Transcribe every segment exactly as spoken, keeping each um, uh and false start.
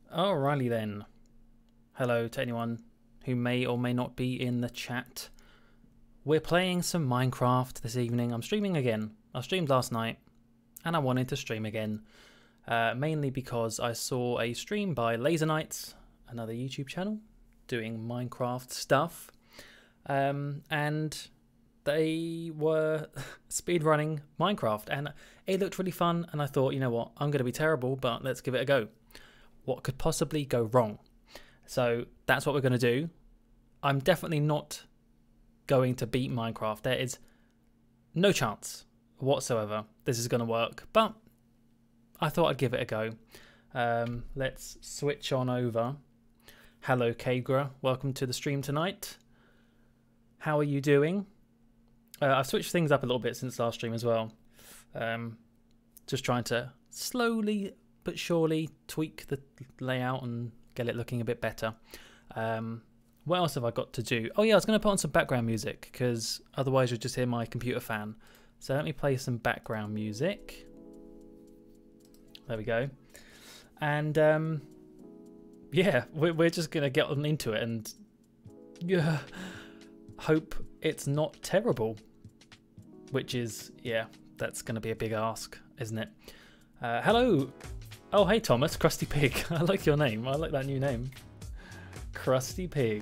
Alrighty then. Hello to anyone who may or may not be in the chat. We're playing some Minecraft this evening. I'm streaming again. I streamed last night and I wanted to stream again. Uh, mainly because I saw a stream by Laser Knights, another YouTube channel, doing Minecraft stuff. Um, and they were speedrunning Minecraft and it looked really fun, and I thought, you know what, I'm going to be terrible, but let's give it a go. What could possibly go wrong? So that's what we're going to do. I'm definitely not going to beat Minecraft. There is no chance whatsoever this is going to work, but I thought I'd give it a go. Um, let's switch on over. Hello Kagra, welcome to the stream tonight. How are you doing? Uh, I've switched things up a little bit since last stream as well. Um, just trying to slowly but surely tweak the layout and get it looking a bit better. Um, what else have I got to do? Oh yeah, I was going to put on some background music because otherwise you'll just hear my computer fan. So let me play some background music. There we go. And um, yeah, we're, we're just going to get on into it and yeah, hope it's not terrible. Which is, yeah, that's going to be a big ask, isn't it? Uh, hello. Oh, hey, Thomas. Krusty Pig. I like your name. I like that new name. Krusty Pig.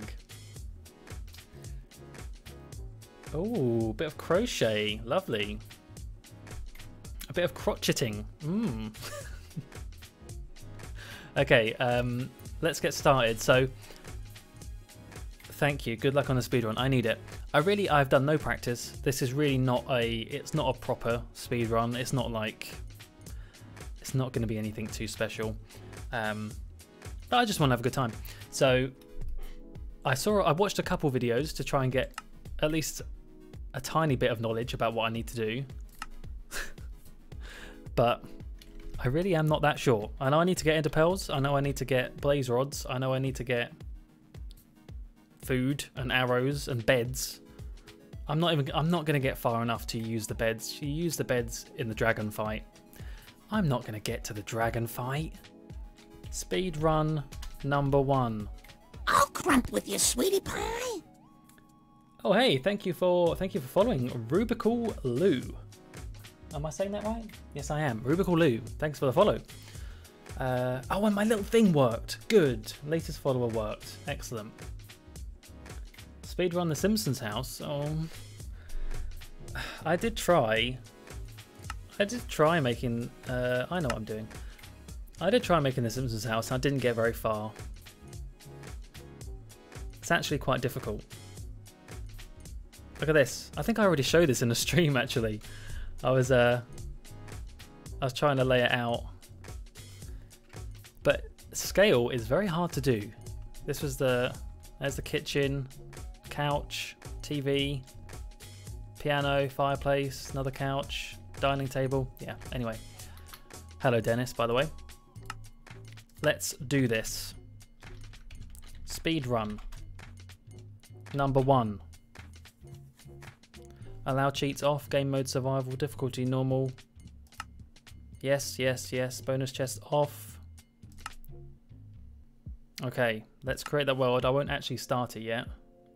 Oh, a bit of crochet. Lovely. A bit of crotcheting. Mmm. Okay, um, let's get started. So, thank you. Good luck on the speedrun. I need it. I really, I've done no practice. This is really not a, it's not a proper speedrun. It's not like, it's not going to be anything too special. Um, but I just want to have a good time. So I saw, I watched a couple videos to try and get at least a tiny bit of knowledge about what I need to do. But I really am not that sure. I know I need to get interpels. I know I need to get blaze rods. I know I need to get food and arrows and beds. I'm not even I'm not going to get far enough to use the beds. You use the beds in the dragon fight. I'm not going to get to the dragon fight. Speed run number one. I'll crump with you, sweetie pie. Oh hey, thank you for thank you for following Rubical Lou. Am I saying that right? Yes, I am. Rubical Lou. Thanks for the follow. Uh, oh, and my little thing worked. Good. Latest follower worked. Excellent. Speedrun The Simpsons house. Oh, I did try. I did try making. Uh, I know what I'm doing. I did try making The Simpsons house. And I didn't get very far. It's actually quite difficult. Look at this. I think I already showed this in a stream. Actually, I was. Uh, I was trying to lay it out, but scale is very hard to do. This was the. There's the kitchen. Couch, T V, piano, fireplace, another couch, dining table. Yeah, anyway. Hello, Dennis, by the way. Let's do this. Speed run. Number one. Allow cheats off. Game mode survival. Difficulty normal. Yes, yes, yes. Bonus chest off. Okay, let's create that world. I won't actually start it yet.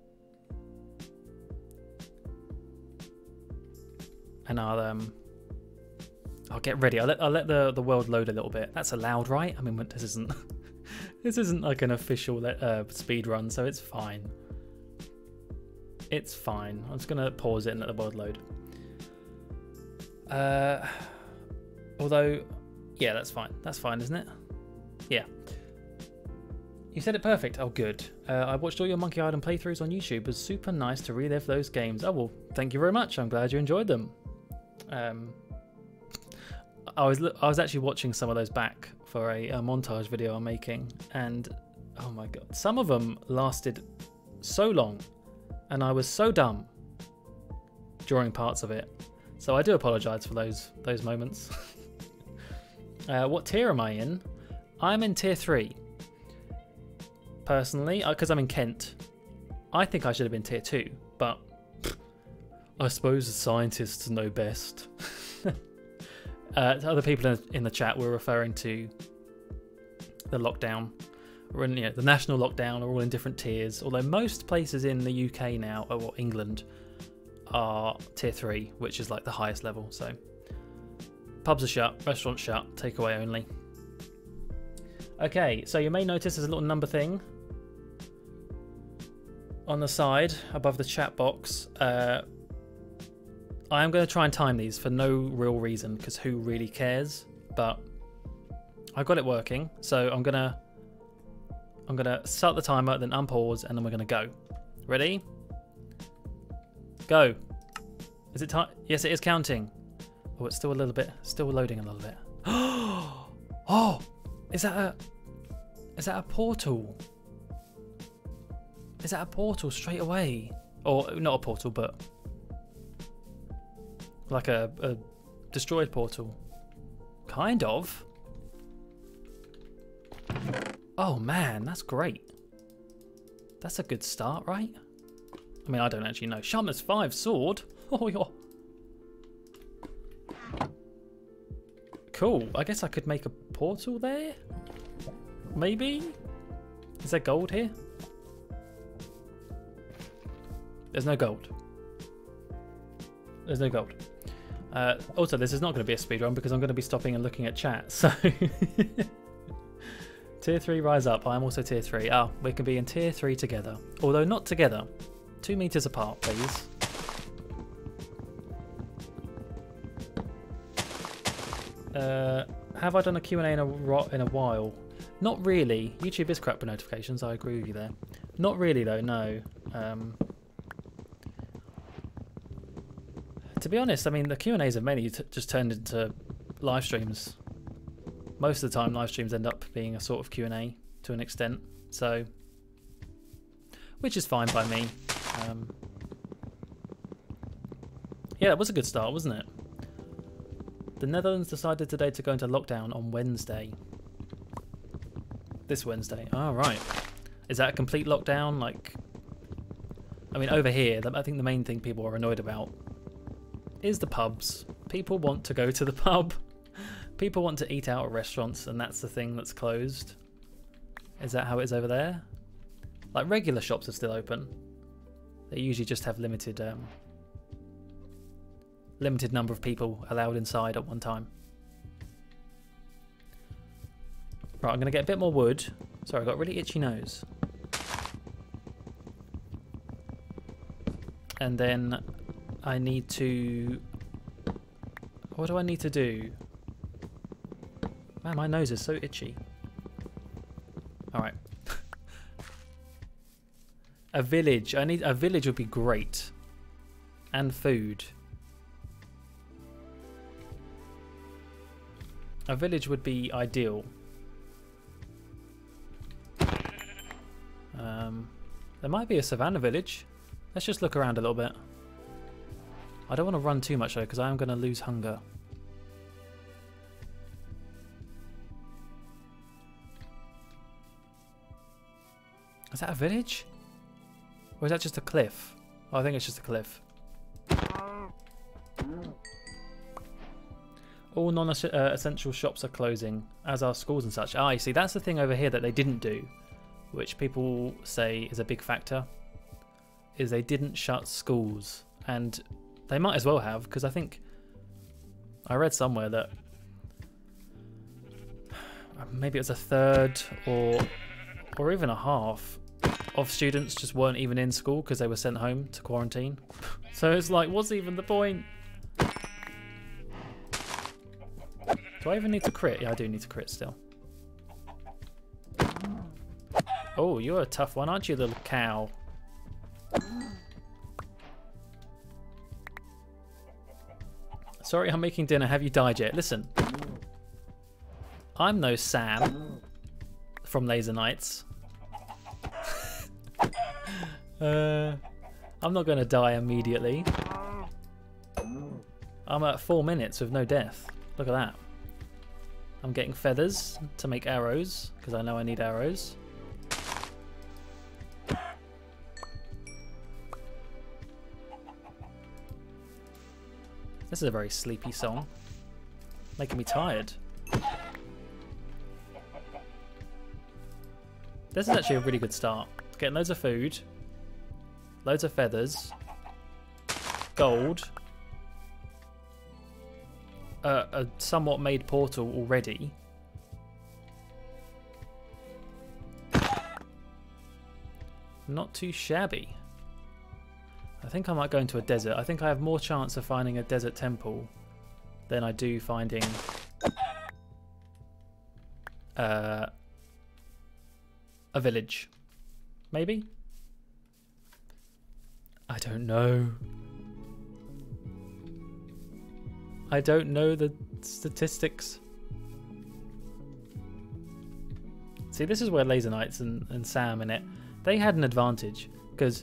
And I'll um, I'll get ready. I'll let I'll let the the world load a little bit. That's allowed, right? I mean, this isn't this isn't like an official uh, speed run, so it's fine. It's fine. I'm just gonna pause it and let the world load. Uh, although, yeah, that's fine. That's fine, isn't it? Yeah. You said it perfect. Oh, good. Uh, I watched all your Monkey Island playthroughs on YouTube. It was super nice to relive those games. Oh well, thank you very much. I'm glad you enjoyed them. Um, I was I was actually watching some of those back for a, a montage video I'm making, and oh my god, some of them lasted so long, and I was so dumb during parts of it. So I do apologise for those those moments. uh, what tier am I in? I'm in tier three. Personally, because I'm in Kent, I think I should have been tier two, but I suppose the scientists know best. uh, other people in the chat were referring to the lockdown. We're in, you know, the national lockdown are all in different tiers, although most places in the U K now, or England, are tier three, which is like the highest level. So pubs are shut, restaurants shut, takeaway only. Okay, so you may notice there's a little number thing on the side above the chat box. Uh, I am going to try and time these for no real reason, because who really cares? But I got it working, so I'm gonna I'm gonna start the timer, then unpause, and then we're gonna go. Ready? Go. Is it time? Yes, it is counting. Oh, it's still a little bit, still loading a little bit. Oh, is that a, is that a portal? Is that a portal straight away? Or not a portal, but like a, a destroyed portal. Kind of. Oh man, that's great. That's a good start, right? I mean, I don't actually know. Shaman's five sword. Oh, you're cool. I guess I could make a portal there. Maybe. Is there gold here? There's no gold. There's no gold. Uh, also, this is not going to be a speedrun because I'm going to be stopping and looking at chat. So, tier three, rise up. I'm also tier three. Ah, oh, we can be in tier three together. Although not together. Two meters apart, please. Uh, have I done a Q and A in a, in a while? Not really. YouTube is crap with notifications. I agree with you there. Not really, though, no. Um, to be honest, I mean, the Q and A's have mainly t just turned into live streams. Most of the time, live streams end up being a sort of Q and A to an extent. So, which is fine by me. Um, yeah, it was a good start, wasn't it? The Netherlands decided today to go into lockdown on Wednesday. This Wednesday. Oh, right. Is that a complete lockdown? Like, I mean, over here, I think the main thing people are annoyed about is the pubs. People want to go to the pub. People want to eat out at restaurants, and that's the thing that's closed. Is that how it is over there? Like, regular shops are still open. They usually just have limited um, limited number of people allowed inside at one time. Right, I'm going to get a bit more wood. Sorry, I've got a really itchy nose. And then I need to... What do I need to do? Man, my nose is so itchy. Alright. A village. I need a village would be great. And food. A village would be ideal. Um, there might be a savannah village. Let's just look around a little bit. I don't want to run too much though, because I am going to lose hunger. Is that a village? Or is that just a cliff? Oh, I think it's just a cliff. All non-essential shops are closing, as are schools and such. Ah, you see, that's the thing over here that they didn't do, which people say is a big factor, is they didn't shut schools. And they might as well have, because I think I read somewhere that maybe it was a third or or even a half of students just weren't even in school because they were sent home to quarantine. So it's like, what's even the point? Do I even need to crit? Yeah, I do need to crit still. Oh, you're a tough one, aren't you, little cow? Sorry, I'm making dinner. Have you died yet? Listen, I'm no Sam from Laser Knights. uh, I'm not going to die immediately. I'm at four minutes with no death. Look at that. I'm getting feathers to make arrows, because I know I need arrows. This is a very sleepy song. Making me tired. This is actually a really good start. Getting loads of food, loads of feathers, gold, uh, a somewhat made portal already. Not too shabby. I think I might go into a desert. I think I have more chance of finding a desert temple than I do finding uh, a village. Maybe? I don't know. I don't know the statistics. See, this is where Laser Knights and, and Sam in it, they had an advantage because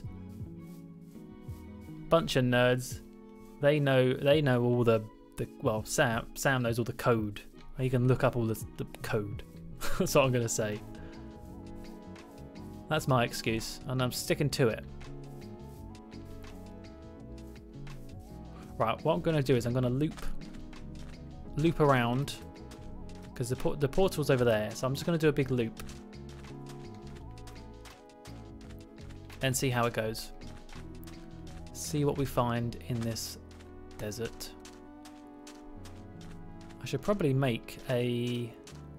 bunch of nerds, they know they know all the, the well Sam Sam knows all the code. He can look up all the, the code. That's what I'm gonna say. That's my excuse, and I'm sticking to it. Right, what I'm gonna do is I'm gonna loop loop around because the port the portal's over there, so I'm just gonna do a big loop and see how it goes. See what we find in this desert. I should probably make a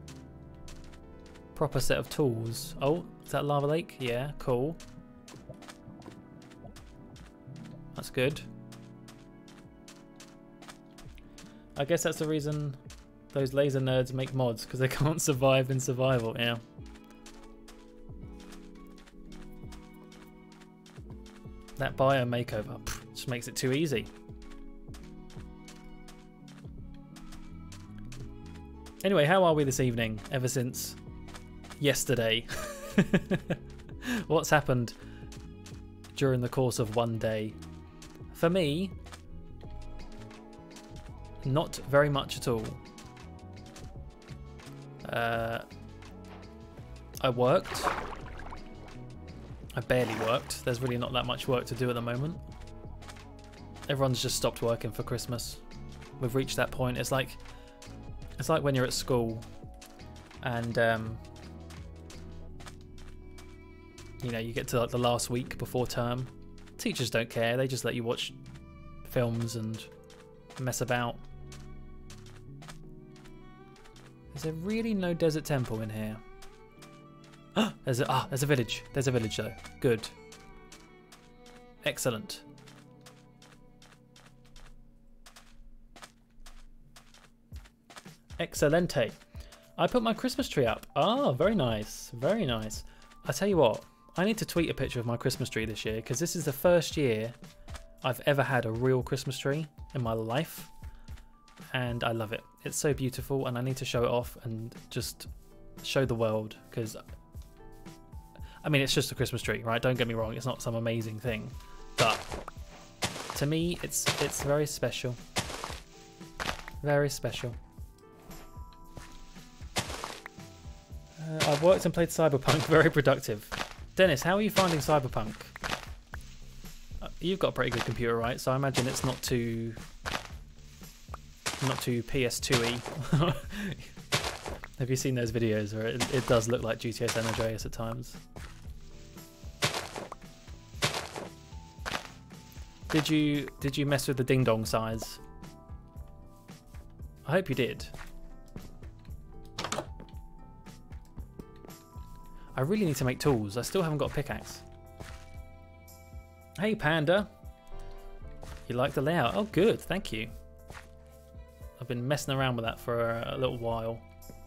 proper set of tools. Oh, is that lava lake? Yeah, cool. That's good. I guess that's the reason those laser nerds make mods, because they can't survive in survival, yeah. That biome makeover pff, just makes it too easy. Anyway, how are we this evening, ever since yesterday? What's happened during the course of one day? For me, not very much at all. Uh, I worked. I barely worked. There's really not that much work to do at the moment. Everyone's just stopped working for Christmas. We've reached that point. It's like it's like when you're at school and um, you know, you get to like the last week before term. Teachers don't care. They just let you watch films and mess about. Is there really no desert temple in here? There's a, ah, there's a village. There's a village though. Good. Excellent. Excelente. I put my Christmas tree up. Ah, very nice. Very nice. I tell you what, I need to tweet a picture of my Christmas tree this year because this is the first year I've ever had a real Christmas tree in my life. And I love it. It's so beautiful and I need to show it off and just show the world because I mean, it's just a Christmas tree, right? Don't get me wrong, it's not some amazing thing, but to me, it's it's very special. Very special. Uh, I've worked and played Cyberpunk, very productive. Dennis, how are you finding Cyberpunk? Uh, you've got a pretty good computer, right? So I imagine it's not too, not too P S two y. Have you seen those videos where it, it does look like G T A San Andreas at times? Did you did you mess with the ding dong size? I hope you did. I really need to make tools. I still haven't got a pickaxe. Hey Panda, you like the layout? Oh good, thank you. I've been messing around with that for a, a little while.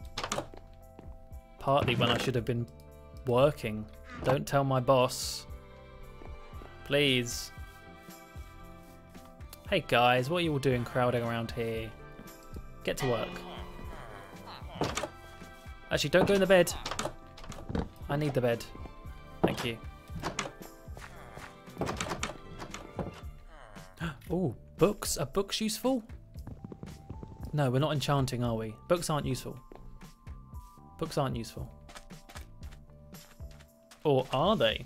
Partly when I should have been working. Don't tell my boss. Please. Hey guys, what are you all doing crowding around here? Get to work. Actually, don't go in the bed. I need the bed. Thank you. Oh, books? Are books useful? No, we're not enchanting, are we? Books aren't useful. Books aren't useful. Or are they?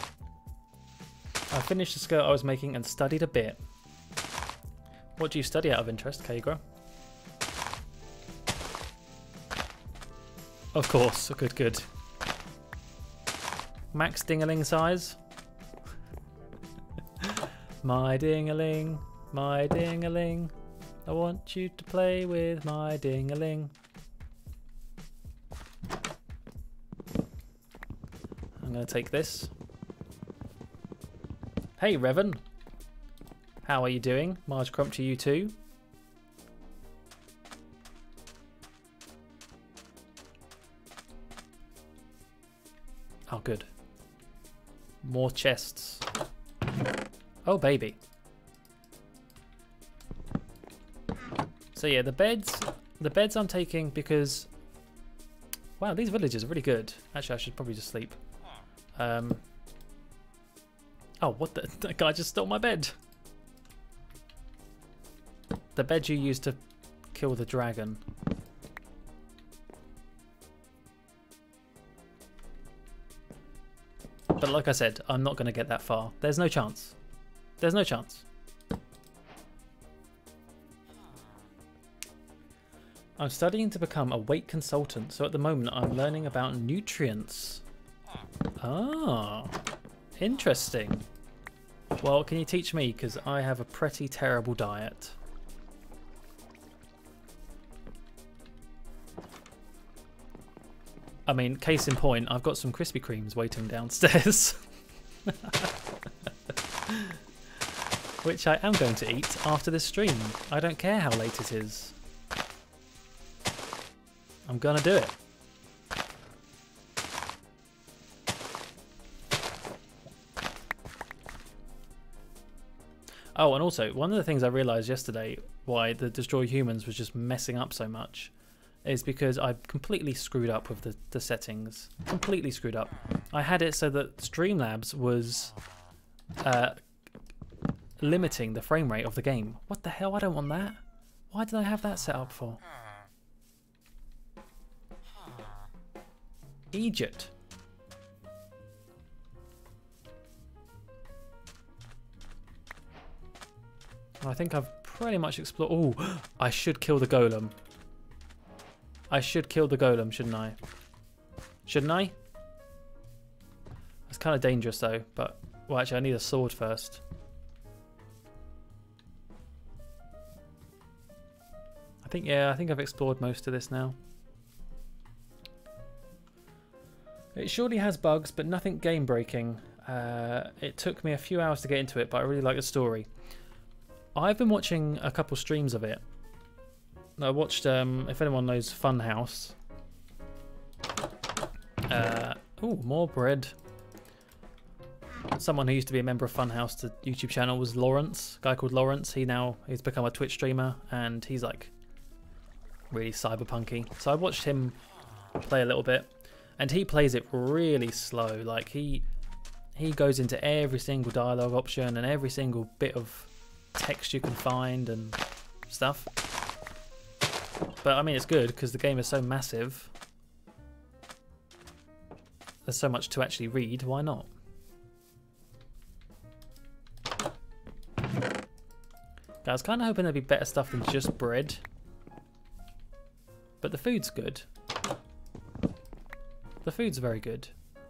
I finished the skirt I was making and studied a bit. What do you study out of interest, Kagra? Of course, good, good. Max dingaling size. My dingaling, my dingaling. I want you to play with my dingaling. I'm going to take this. Hey, Revan. How are you doing? Marge Crump to you too. Oh, good. More chests. Oh, baby. So yeah, the beds, the beds I'm taking because, wow, these villages are really good. Actually, I should probably just sleep. Um. Oh, what the? That guy just stole my bed. The bed you used to kill the dragon. But like I said, I'm not going to get that far. There's no chance. There's no chance. I'm studying to become a weight consultant, so at the moment I'm learning about nutrients. Ah, interesting. Well, can you teach me? Because I have a pretty terrible diet. I mean, case in point, I've got some Krispy Kremes waiting downstairs. Which I am going to eat after this stream. I don't care how late it is. I'm gonna do it. Oh, and also, one of the things I realised yesterday why the Destroy Humans was just messing up so much is because I completely screwed up with the, the settings. Completely screwed up. I had it so that Streamlabs was uh, limiting the frame rate of the game. What the hell? I don't want that. Why did I have that set up for? Egypt. I think I've pretty much explored. Oh, I should kill the golem. I should kill the golem, shouldn't I? Shouldn't I? It's kind of dangerous though, but well, actually I need a sword first. I think, yeah, I think I've explored most of this now. It surely has bugs, but nothing game breaking. Uh, it took me a few hours to get into it, but I really like the story. I've been watching a couple streams of it. I watched, um, if anyone knows Funhouse. Uh, ooh, more bread. Someone who used to be a member of Funhouse, the YouTube channel, was Lawrence. A guy called Lawrence. He now, he's become a Twitch streamer, and he's like really cyberpunky. So I watched him play a little bit. And he plays it really slow. Like he he goes into every single dialogue option and every single bit of text you can find and stuff. But I mean, it's good because the game is so massive. There's so much to actually read. Why not? I was kind of hoping there'd be better stuff than just bread. But the food's good. The food's very good.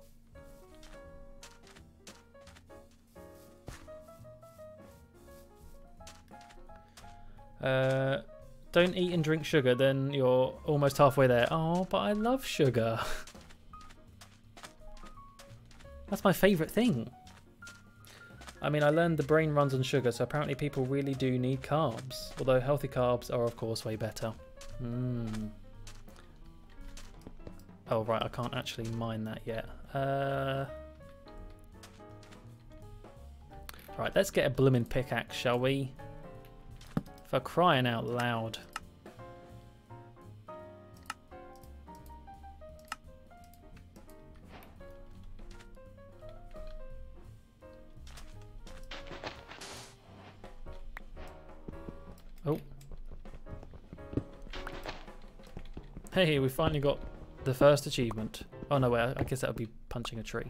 Uh, don't eat and drink sugar, then you're almost halfway there. Oh, but I love sugar. That's my favourite thing. I mean, I learned the brain runs on sugar, so apparently people really do need carbs. Although healthy carbs are, of course, way better. Mmm. Oh, right, I can't actually mine that yet. Uh... Right, let's get a bloomin' pickaxe, shall we? For crying out loud. Oh. Hey, we finally got the first achievement. Oh no, wait, I guess that would be punching a tree.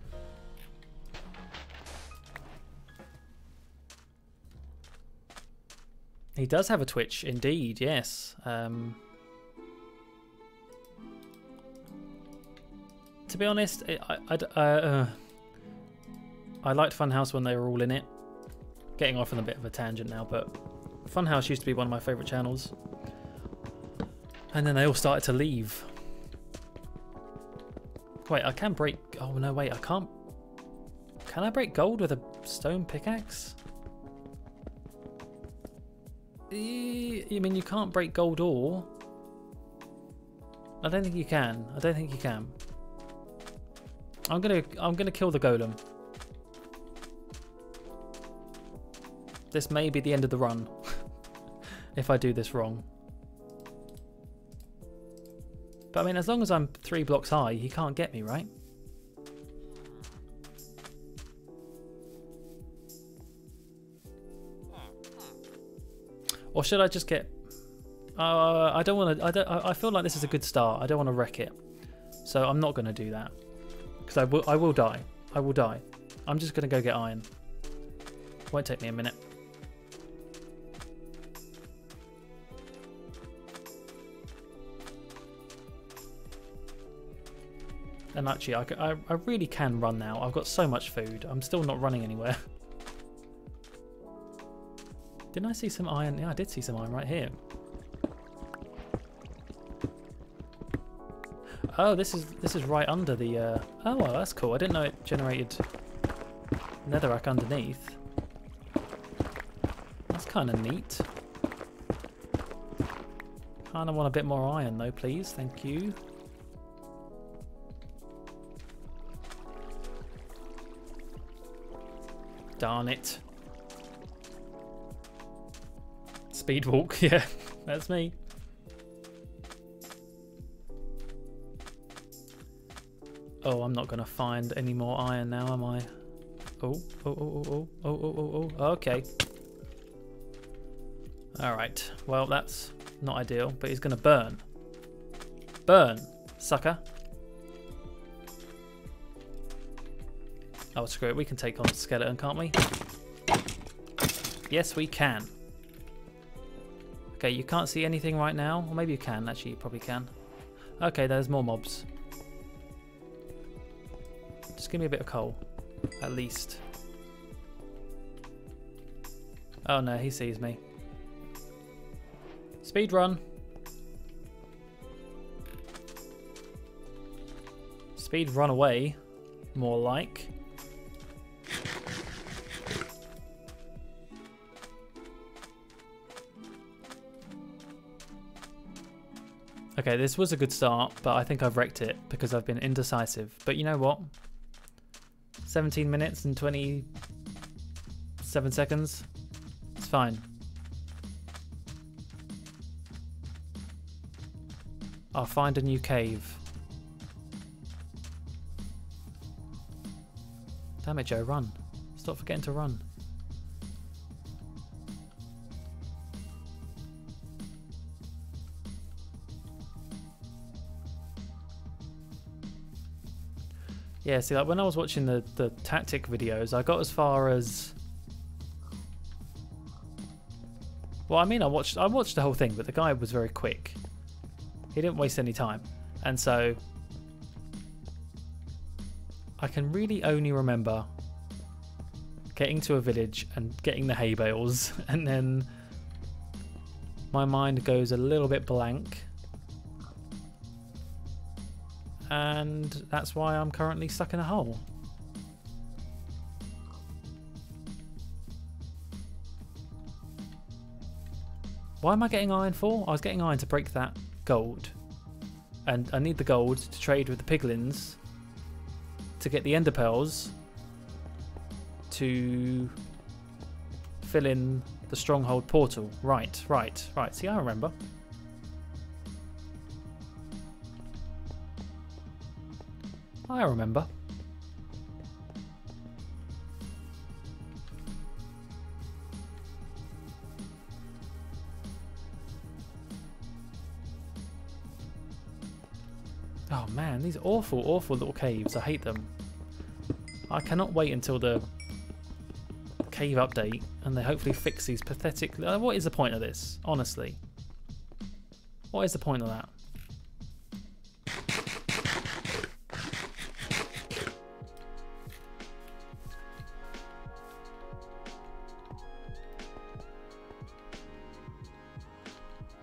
He does have a Twitch, indeed, yes. Um, to To be honest, I, I, uh, uh, I liked Funhouse when they were all in it. Getting off on a bit of a tangent now, but Funhouse used to be one of my favourite channels. And then they all started to leave. Wait, I can break... Oh, no, wait, I can't... Can I break gold with a stone pickaxe? E you mean you can't break gold ore? I don't think you can. I don't think you can. I'm gonna... I'm gonna kill the golem. This may be the end of the run. If I do this wrong. But I mean, as long as I'm three blocks high, he can't get me, right? Or should I just get... Uh, I don't want to... I don't. I feel like this is a good start. I don't want to wreck it. So I'm not going to do that. Because I will, I will die. I will die. I'm just going to go get iron. Won't take me a minute. And actually, I, I, I really can run now. I've got so much food. I'm still not running anywhere. Didn't I see some iron? Yeah, I did see some iron right here. Oh, this is this is right under the... Uh... Oh, well, that's cool. I didn't know it generated netherrack underneath. That's kind of neat. Kind of want a bit more iron, though, please. Thank you. Darn it. Speed walk, yeah, that's me. Oh, I'm not going to find any more iron now, am I? Oh, oh, oh, oh, oh, oh, oh, oh, okay. Alright, well, that's not ideal, but he's going to burn. Burn, sucker. Oh, screw it. We can take on the skeleton, can't we? Yes, we can. Okay, you can't see anything right now. Or maybe you can. Actually, you probably can. Okay, there's more mobs. Just give me a bit of coal. At least. Oh, no. He sees me. Speed run. Speed run away. More like. Okay, this was a good start, but I think I've wrecked it because I've been indecisive. But you know what? seventeen minutes and twenty-seven seconds. It's fine. I'll find a new cave. Damn it, Joe, run. Stop forgetting to run. Yeah, see, like when I was watching the, the tactic videos, I got as far as... Well, I mean, I watched I watched the whole thing, but the guy was very quick. He didn't waste any time. And so... I can really only remember getting to a village and getting the hay bales, and then my mind goes a little bit blank. And that's why I'm currently stuck in a hole. Why am I getting iron for? I was getting iron to break that gold. And I need the gold to trade with the piglins to get the ender pearls to fill in the stronghold portal. Right, right, right. See, I remember. I remember. Oh man, these awful, awful little caves. I hate them. I cannot wait until the cave update and they hopefully fix these pathetic... What is the point of this, honestly? What is the point of that?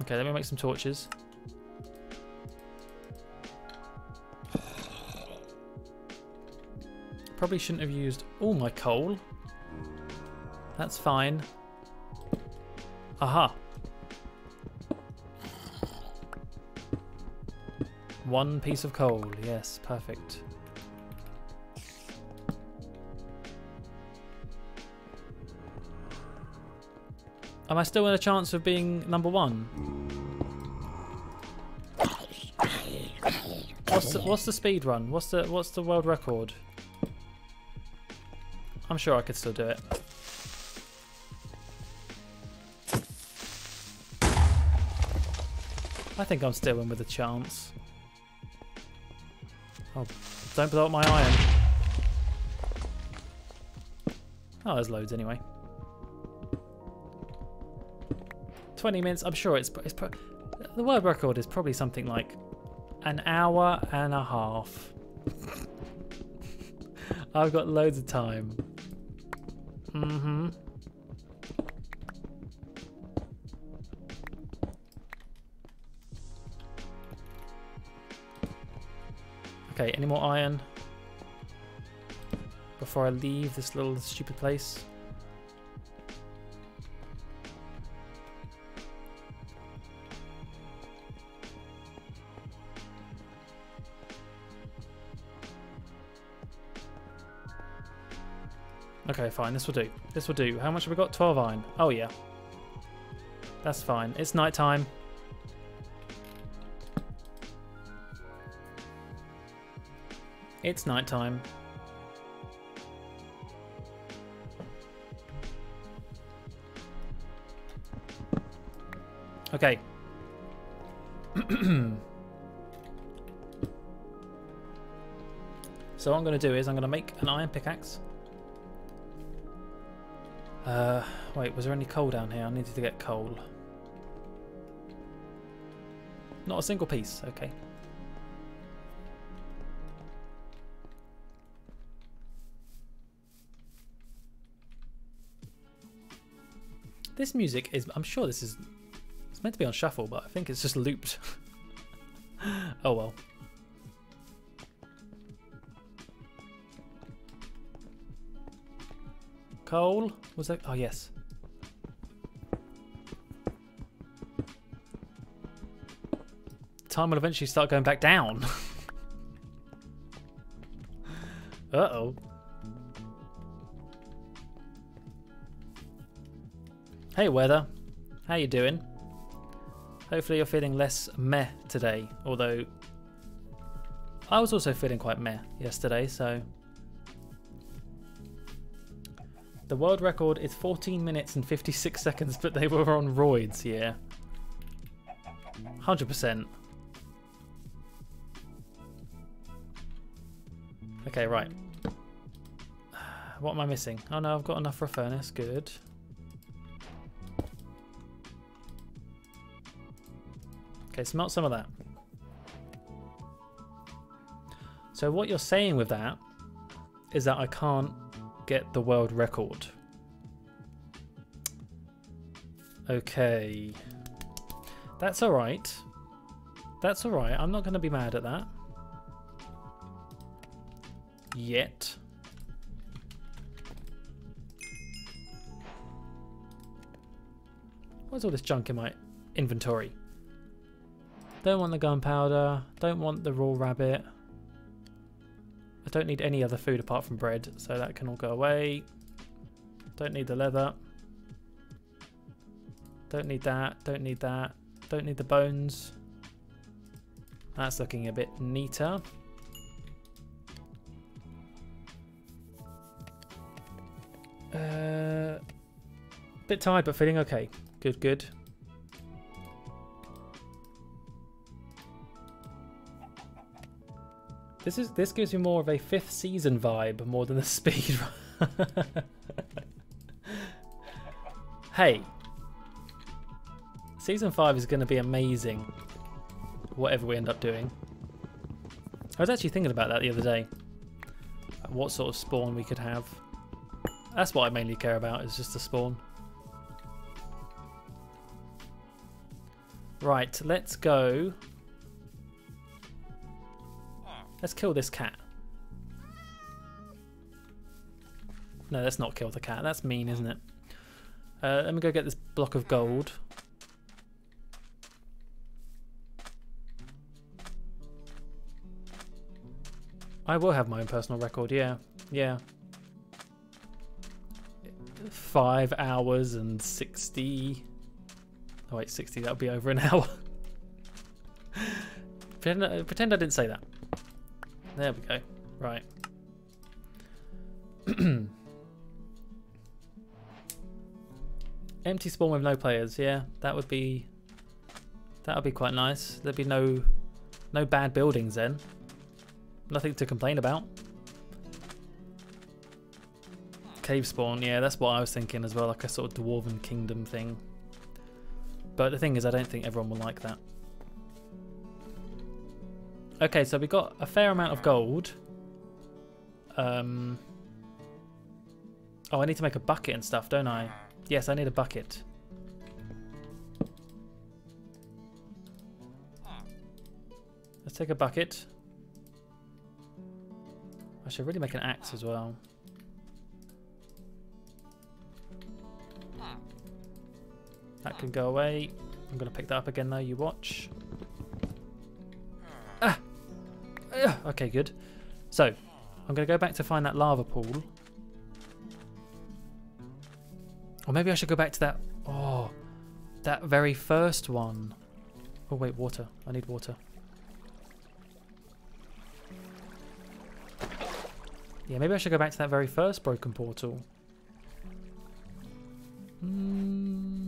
Okay, let me make some torches. Probably shouldn't have used all my coal. That's fine. Aha. One piece of coal. Yes, perfect. Am I still in a chance of being number one? What's the, what's the speed run? What's the what's the world record? I'm sure I could still do it. I think I'm still in with a chance. Oh, don't blow up my iron. Oh, there's loads anyway. twenty minutes. I'm sure it's it's pro the world record is probably something like an hour and a half. I've got loads of time. Mm-hmm. Okay, any more iron before I leave this little stupid place? Okay, fine, this will do. This will do. How much have we got? twelve iron. Oh, yeah. That's fine. It's night time. It's night time. Okay. So what I'm going to do is I'm going to make an iron pickaxe. Uh, wait, was there any coal down here? I needed to get coal. Not a single piece, okay. This music is, I'm sure this is, it's meant to be on shuffle, but I think it's just looped. Oh well. Coal? Was that? Oh, yes. Time will eventually start going back down. Uh-oh. Hey, weather. How you doing? Hopefully you're feeling less meh today, although I was also feeling quite meh yesterday, so... The world record is fourteen minutes and fifty-six seconds, but they were on roids, yeah. one hundred percent. Okay, right. What am I missing? Oh no, I've got enough for a furnace, good. Okay, smelt some of that. So what you're saying with that is that I can't get the world record. Okay. That's alright. That's alright. I'm not going to be mad at that. Yet. What's all this junk in my inventory? Don't want the gunpowder. Don't want the raw rabbit. I don't need any other food apart from bread, so that can all go away. Don't need the leather. Don't need that. Don't need that. Don't need the bones. That's looking a bit neater. Uh, bit tired, but feeling okay. Good, good. This is this gives me more of a fifth season vibe more than the speed run. Hey, season five is going to be amazing. Whatever we end up doing. I was actually thinking about that the other day. What sort of spawn we could have. That's what I mainly care about, is just the spawn. Right, let's go. Let's kill this cat. No, let's not kill the cat. That's mean, isn't it? Uh, let me go get this block of gold. I will have my own personal record, yeah. Yeah. Five hours and sixty... Oh wait, sixty, that'll be over an hour. pretend, pretend I didn't say that. There we go. Right. Empty spawn with no players. Yeah, that would be that would be quite nice. There'd be no no bad buildings then. Nothing to complain about. Cave spawn. Yeah, that's what I was thinking as well, like a sort of dwarven kingdom thing. But the thing is, I don't think everyone will like that. Okay, so we got a fair amount of gold. Um. Oh, I need to make a bucket and stuff, don't I? Yes, I need a bucket. Let's take a bucket. I should really make an axe as well. That can go away. I'm going to pick that up again though, you watch. Ah! Ah! Okay, good. So, I'm going to go back to find that lava pool. Or maybe I should go back to that... Oh, that very first one. Oh wait, water. I need water. Yeah, maybe I should go back to that very first broken portal. Hmm...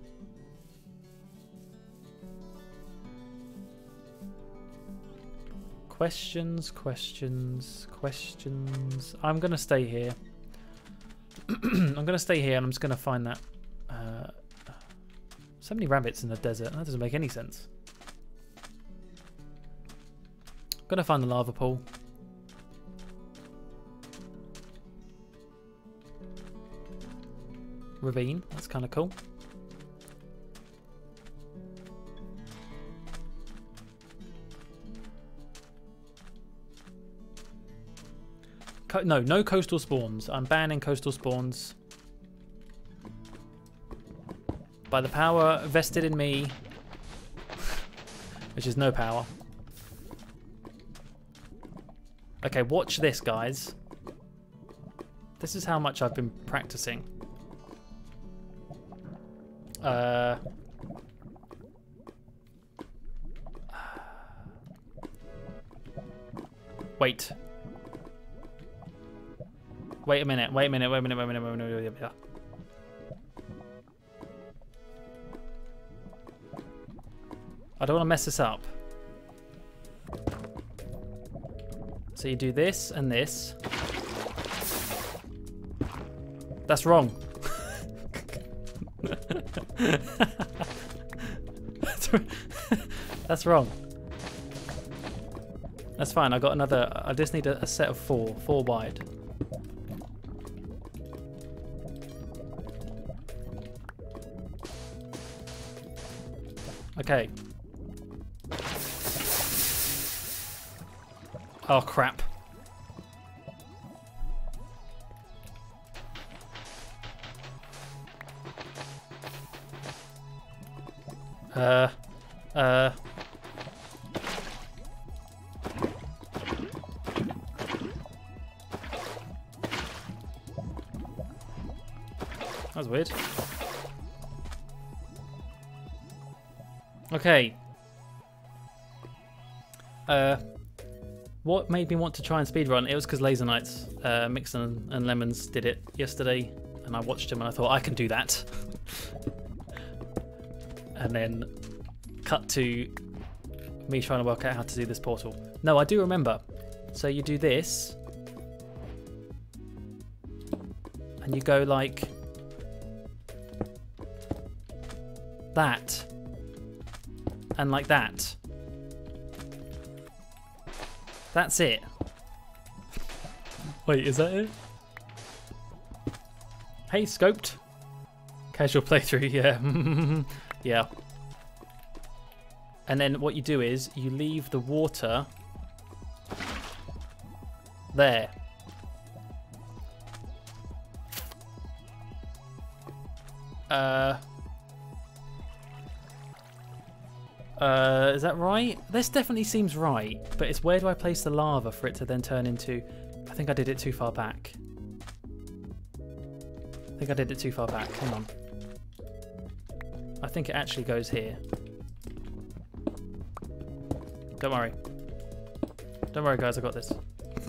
Questions, questions, questions. I'm going to stay here. I'm going to stay here and I'm just going to find that. Uh, so many rabbits in the desert. That doesn't make any sense. I'm going to find the lava pool. Ravine. That's kind of cool. Co no, no coastal spawns. I'm banning coastal spawns. By the power vested in me, which is no power. Okay, watch this, guys. This is how much I've been practicing. Uh... Wait. Wait a minute, wait a minute, wait a minute, wait a minute, wait a minute, wait a minute. I don't want to mess this up. So you do this and this. That's wrong. That's, That's wrong. That's fine, I got another, I just need a, a set of four, four wide. Okay. Oh crap. Uh, uh. That was weird. Okay. Uh, what made me want to try and speedrun? It was because Laser Knights, uh, Mixon and Lemons did it yesterday, and I watched him and I thought I can do that. And then cut to me trying to work out how to do this portal. No, I do remember. So you do this, and you go like that. And like that. That's it. Wait, is that it? Hey, Scoped. Casual playthrough, yeah. Yeah. And then what you do is you leave the water there. Uh, uh, is that right? This definitely seems right, but it's where do I place the lava for it to then turn into... I think I did it too far back. I think I did it too far back. Hang on. I think it actually goes here. Don't worry. Don't worry, guys. I got this.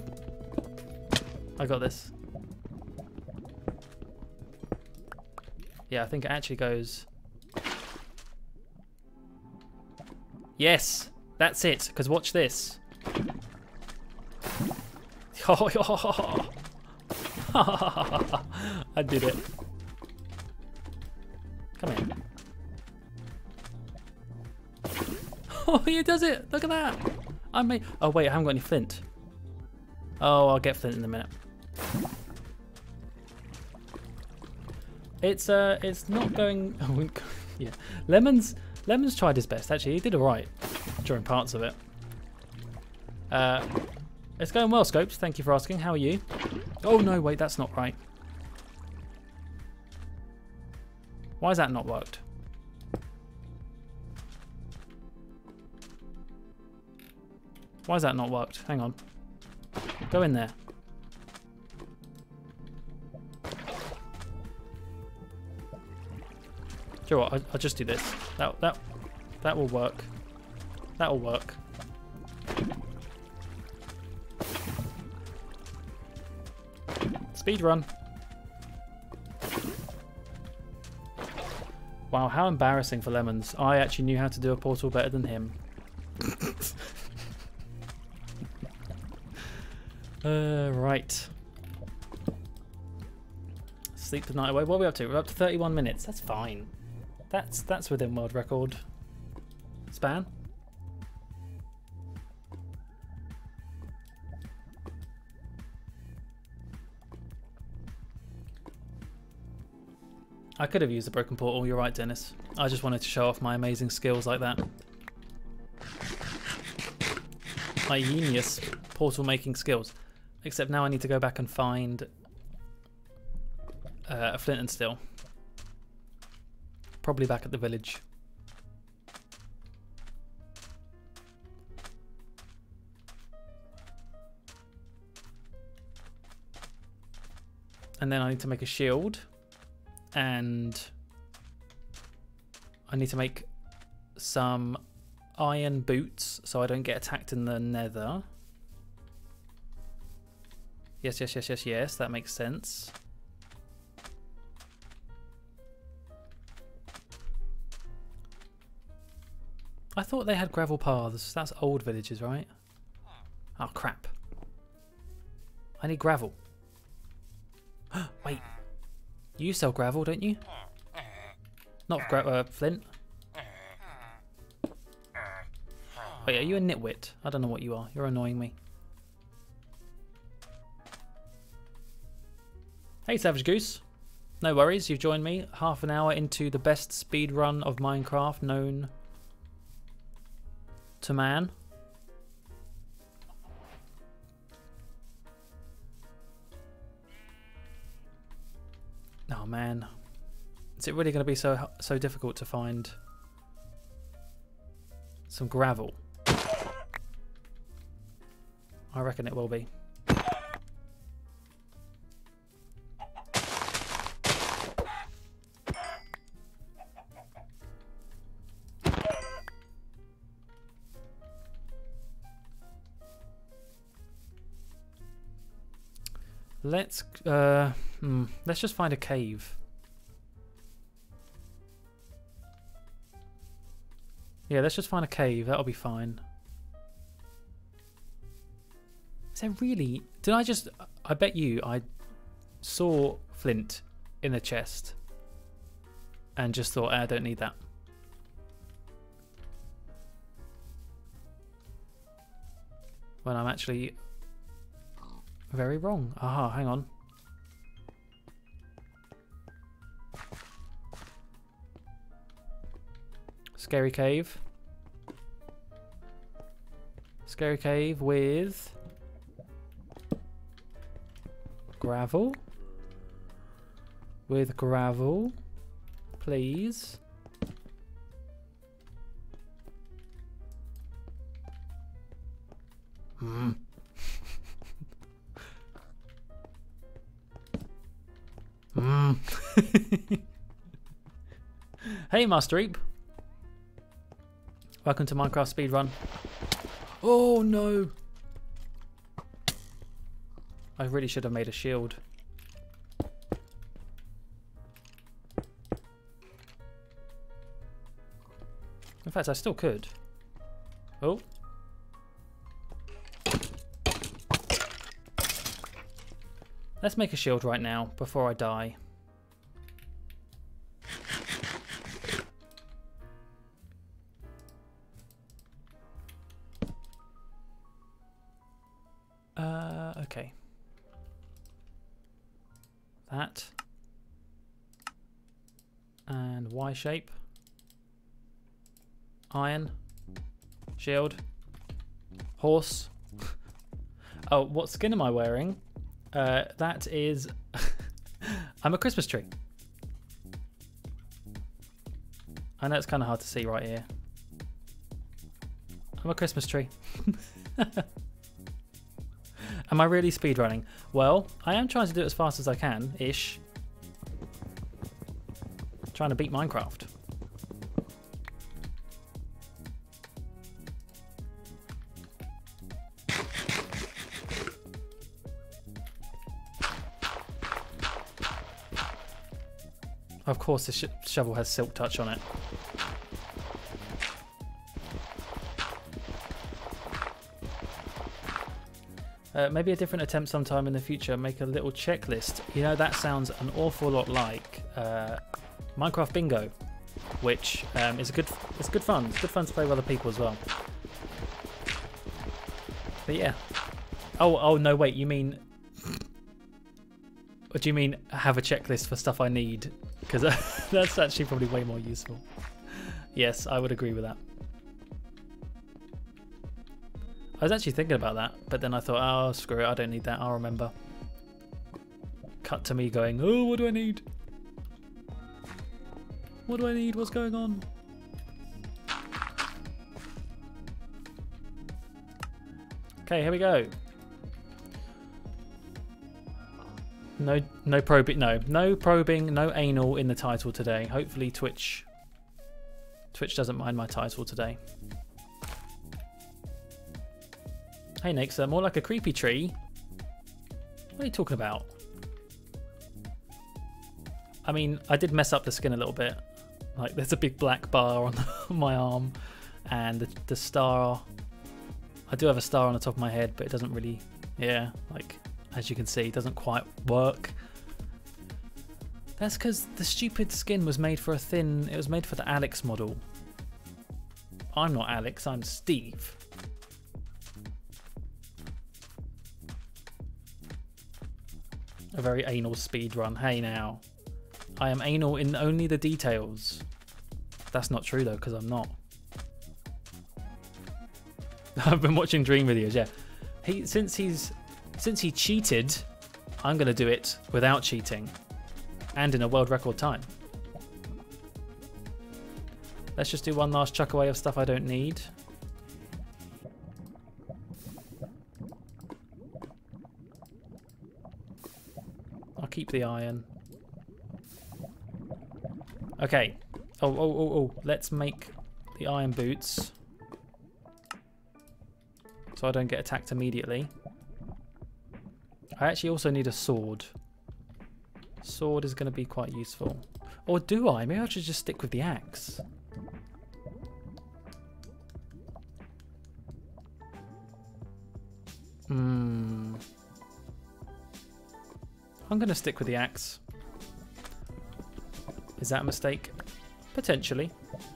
I got this. Yeah, I think it actually goes... Yes! That's it, because watch this. I did it. Come here. Oh, he does it! Look at that! I may... Oh, wait, I haven't got any flint. Oh, I'll get flint in a minute. It's uh, it's not going. Oh, yeah, Lemons. Lemons tried his best. Actually, he did alright during parts of it. Uh, it's going well, Scopes. Thank you for asking. How are you? Oh no, wait, that's not right. Why has that not worked? Why has that not worked? Hang on. Go in there. Do you know what? I'll, I'll just do this. That that that will work. That will work. Speed run. Wow, how embarrassing for Lemons. I actually knew how to do a portal better than him. uh, right. Sleep the night away. What are we up to? We're up to thirty-one minutes. That's fine. That's that's within world record span. I could have used a broken portal, you're right, Dennis. I just wanted to show off my amazing skills like that. My genius portal making skills. Except now I need to go back and find uh, a flint and steel. Probably back at the village. And then I need to make a shield. And I need to make some iron boots so I don't get attacked in the nether. Yes, yes, yes, yes, yes. That makes sense. I thought they had gravel paths. That's old villages, right? Oh, crap. I need gravel. Wait. You sell gravel, don't you? Not gra uh, flint. Wait, are you a nitwit? I don't know what you are. You're annoying me. Hey, Savage Goose. No worries, you've joined me half an hour into the best speed run of Minecraft known to man. Oh man, is it really going to be so so difficult to find some gravel? I reckon it will be. Let's uh, hmm, let's just find a cave. Yeah, let's just find a cave. That'll be fine. Is there really? Did I just? I bet you I saw flint in a chest and just thought, eh, I don't need that. When I'm actually very wrong. Aha, hang on. Scary cave. Scary cave with gravel. With gravel, please. Hmm. Hmm. Hey, Master Reap. Welcome to Minecraft Speedrun. Oh no! I really should have made a shield. In fact, I still could. Oh. Let's make a shield right now before I die. Uh, okay. That. And Y shape. Iron. Shield. Horse. Oh, what skin am I wearing? Uh, that is... I'm a Christmas tree. I know it's kind of hard to see right here. I'm a Christmas tree. Am I really speedrunning? Well, I am trying to do it as fast as I can, ish. Trying to beat Minecraft. Of course, this sh shovel has silk touch on it. Uh, maybe a different attempt sometime in the future. Make a little checklist. You know, that sounds an awful lot like uh, Minecraft Bingo, which um, is a good. It's good fun. It's good fun to play with other people as well. But yeah. Oh, oh no! Wait, you mean? What do you mean? Have a checklist for stuff I need? Because that's actually probably way more useful. Yes, I would agree with that. I was actually thinking about that, but then I thought, oh, screw it, I don't need that, I'll remember. Cut to me going, oh, what do I need? What do I need? What's going on? Okay, here we go. No, no probing. No, no probing. No anal in the title today. Hopefully, Twitch. Twitch doesn't mind my title today. Hey, Nixer, more like a creepy tree. What are you talking about? I mean, I did mess up the skin a little bit. Like, there's a big black bar on my arm, and the, the star. I do have a star on the top of my head, but it doesn't really. Yeah, like. As you can see, it doesn't quite work. That's because the stupid skin was made for a thin... It was made for the Alex model. I'm not Alex, I'm Steve. A very anal speedrun. Hey now. I am anal in only the details. That's not true though, because I'm not. I've been watching Dream videos, yeah. He since he's... Since he cheated, I'm going to do it without cheating and in a world record time. Let's just do one last chuck away of stuff I don't need. I'll keep the iron. Okay. Oh, oh, oh, oh. Let's make the iron boots so I don't get attacked immediately. I actually also need a sword. Sword is going to be quite useful. Or do I? Maybe I should just stick with the axe. Hmm. I'm going to stick with the axe. Is that a mistake? Potentially.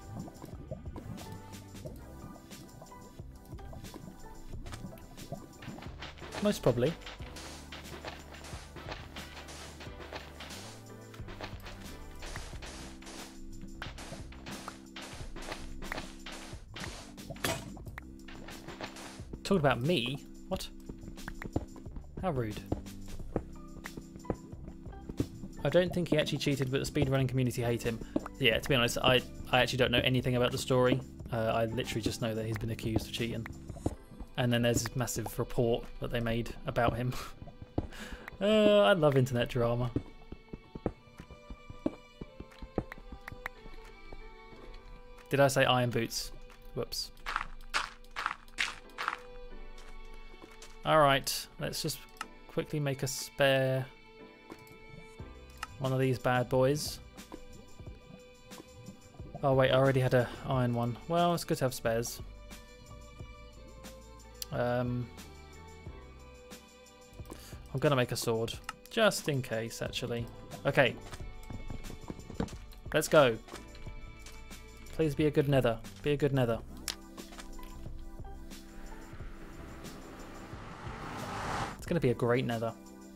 Most probably. talking about me? What? How rude. I don't think he actually cheated, but the speedrunning community hate him. Yeah, to be honest, I, I actually don't know anything about the story. Uh, I literally just know that he's been accused of cheating. And then there's this massive report that they made about him. uh, I love internet drama. Did I say iron boots? Whoops. Alright, let's just quickly make a spare one of these bad boys. Oh wait, I already had a iron one. Well, it's good to have spares. Um, I'm gonna make a sword, just in case, actually. Okay. Let's go. Please be a good nether. Be a good nether. It's going to be a great nether.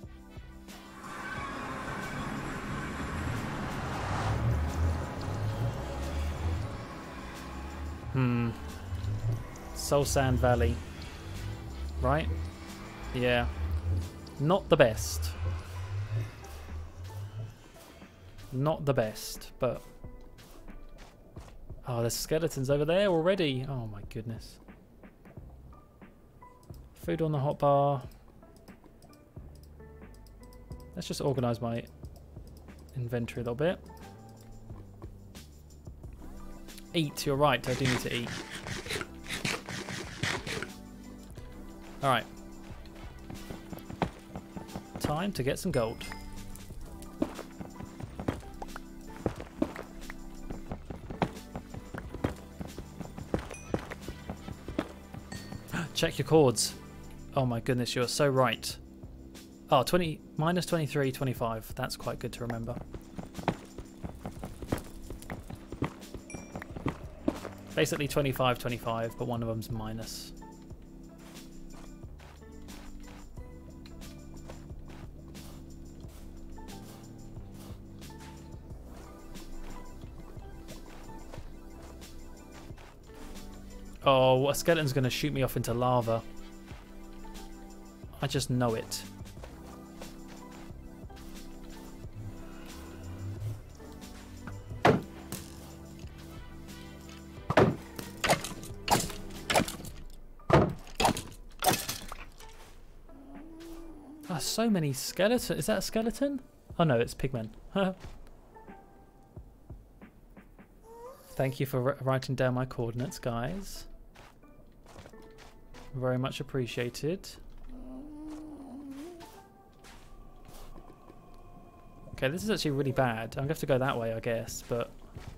Hmm. Soul Sand Valley. Right? Yeah. Not the best. Not the best, but... Oh, there's skeletons over there already. Oh my goodness. Food on the hotbar. Let's just organise my inventory a little bit. Eat, you're right, I do need to eat. Alright. Time to get some gold. Check your chords. Oh my goodness, you're so right. Oh, twenty, minus twenty-three, twenty-five. That's quite good to remember. Basically twenty-five, twenty-five, but one of them's minus. Oh, a skeleton's going to shoot me off into lava. I just know it. Oh, so many skeletons. Is that a skeleton? Oh no, it's pigmen. Thank you for writing down my coordinates, guys. Very much appreciated. Okay, this is actually really bad. I'm going to have to go that way, I guess, but...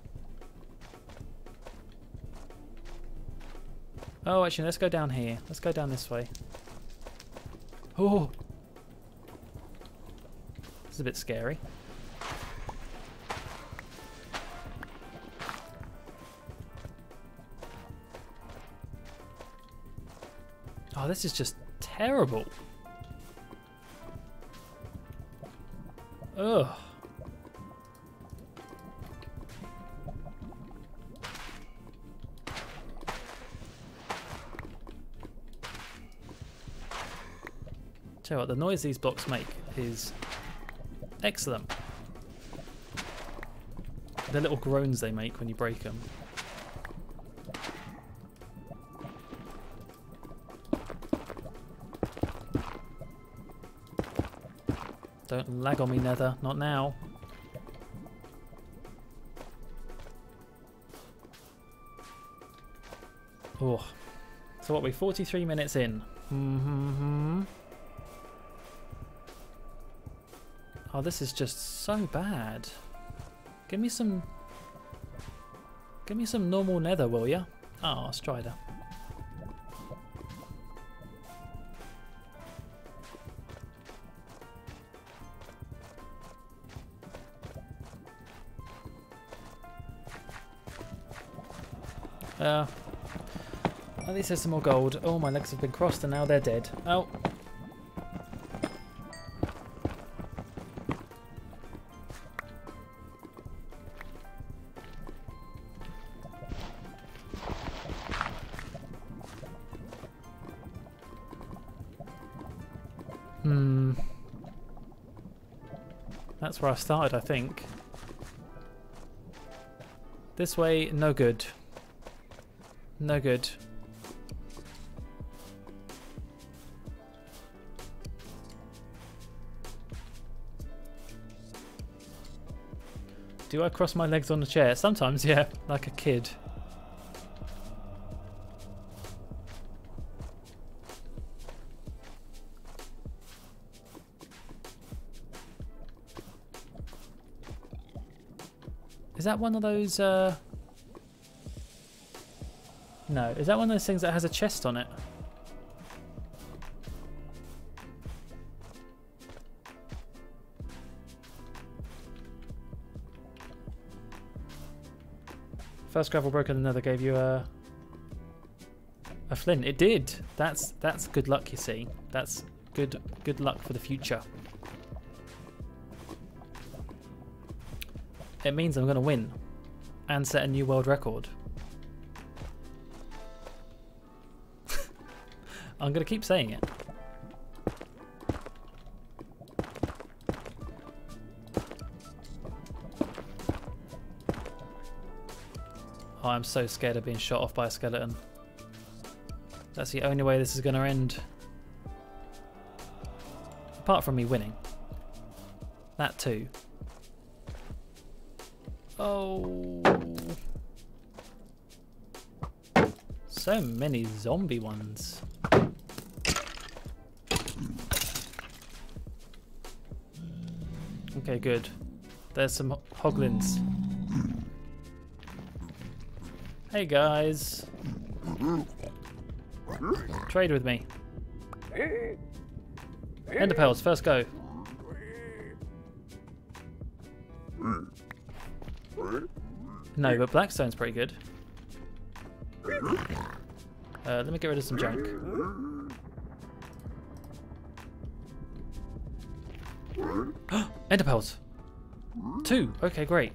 Oh, actually, let's go down here. Let's go down this way. Oh! This is a bit scary. Oh, this is just terrible. Ugh. Tell you what, the noise these blocks make is excellent. The little groans they make when you break them. Don't lag on me, Nether. Not now. Oh. So what are we? forty-three minutes in. Mm-hmm. Oh, this is just so bad. Give me some... Give me some normal Nether, will ya? Oh, Strider. Uh, at least there's some more gold. Oh, my legs have been crossed and now they're dead. Oh. Hmm. That's where I started, I think. This way, no good. No good. Do I cross my legs on the chair? Sometimes, yeah, like a kid. Is that one of those, uh... No, is that one of those things that has a chest on it? First gravel broken, another gave you a a flint. It did. That's that's good luck, you see. That's good good luck for the future. It means I'm gonna win and set a new world record. I'm gonna keep saying it. Oh, I'm so scared of being shot off by a skeleton. That's the only way this is going to end. Apart from me winning. That too. Oh. So many zombie ones. Okay, good. There's some hoglins. Hey guys. Trade with me. Enderpearls, first go. No, but Blackstone's pretty good. Uh, let me get rid of some junk. Enderpearls! Two! Okay, great.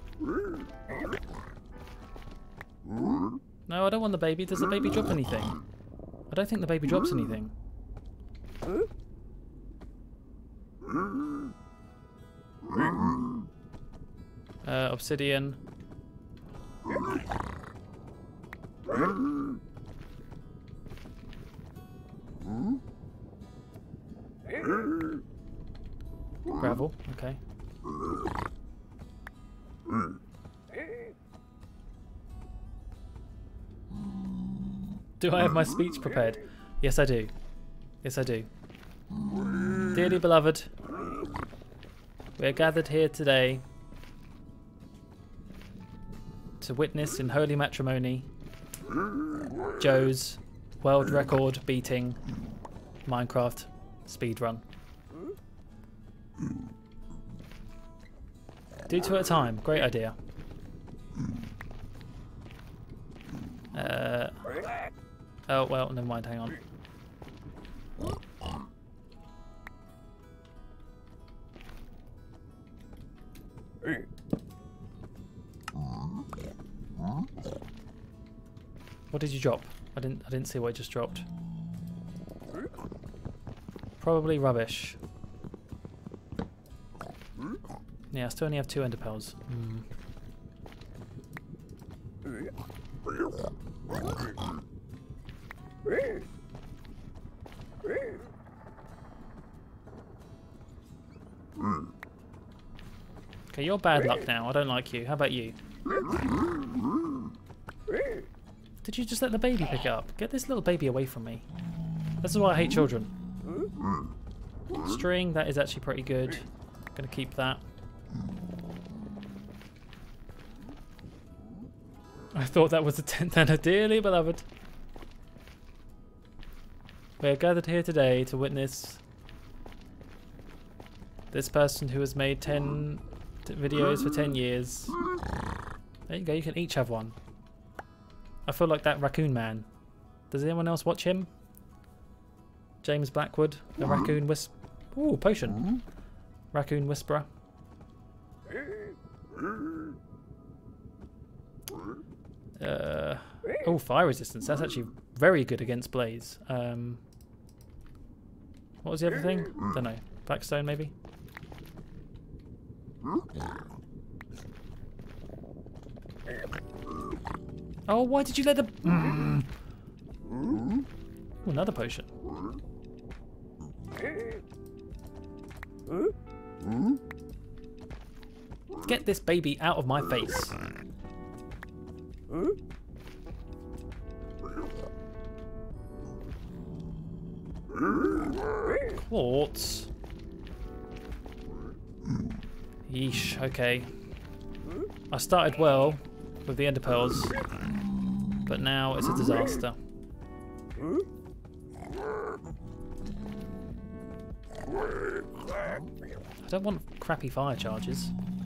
No, I don't want the baby. Does the baby drop anything? I don't think the baby drops anything. Uh, obsidian. Gravel, okay. Do I have my speech prepared? Yes, I do. Yes, I do. Dearly beloved, we are gathered here today to witness in holy matrimony Joe's world record beating Minecraft speedrun. Do two at a time. Great idea. Uh, oh, well, never mind. Hang on. What did you drop? I didn't I didn't see what I just dropped. Probably rubbish. Yeah, I still only have two enderpearls. Mm. Okay, you're bad luck now. I don't like you. How about you? Did you just let the baby pick it up? Get this little baby away from me. This is why I hate children. String, that is actually pretty good. Gonna keep that. I thought that was a tenth ender, dearly beloved. We are gathered here today to witness this person who has made ten t videos for ten years. There you go, you can each have one. I feel like that Raccoon Man. Does anyone else watch him? James Blackwood, the Raccoon Wisp. Ooh, potion. Raccoon Whisperer. Uh, oh, fire resistance. That's actually very good against Blaze. Um, What was the other thing? Don't know. Blackstone, maybe? Oh, why did you let the... Mm. Ooh, another potion. Get this baby out of my face. Quartz. Yeesh, okay. I started well with the ender pearls, but now it's a disaster. I don't want crappy fire charges.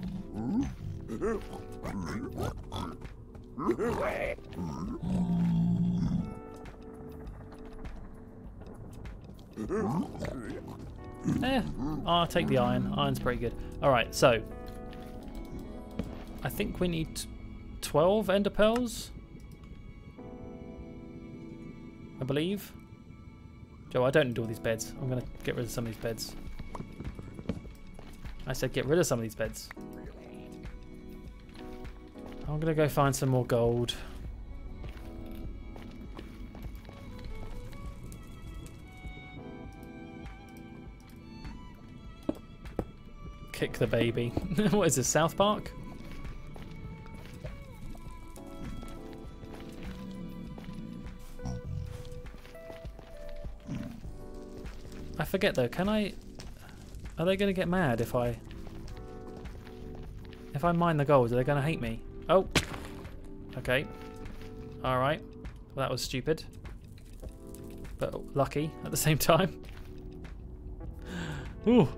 Eh, I'll take the iron. Iron's pretty good. Alright, so I think we need twelve ender pearls, I believe. Joe, I don't need all these beds. I'm going to get rid of some of these beds. I said get rid of some of these beds. I'm going to go find some more gold. Kick the baby. What is this, South Park? I forget though, can I... Are they going to get mad if I... If I mine the gold, are they going to hate me? Oh! Okay. Alright. Well, that was stupid. But lucky at the same time. Ooh!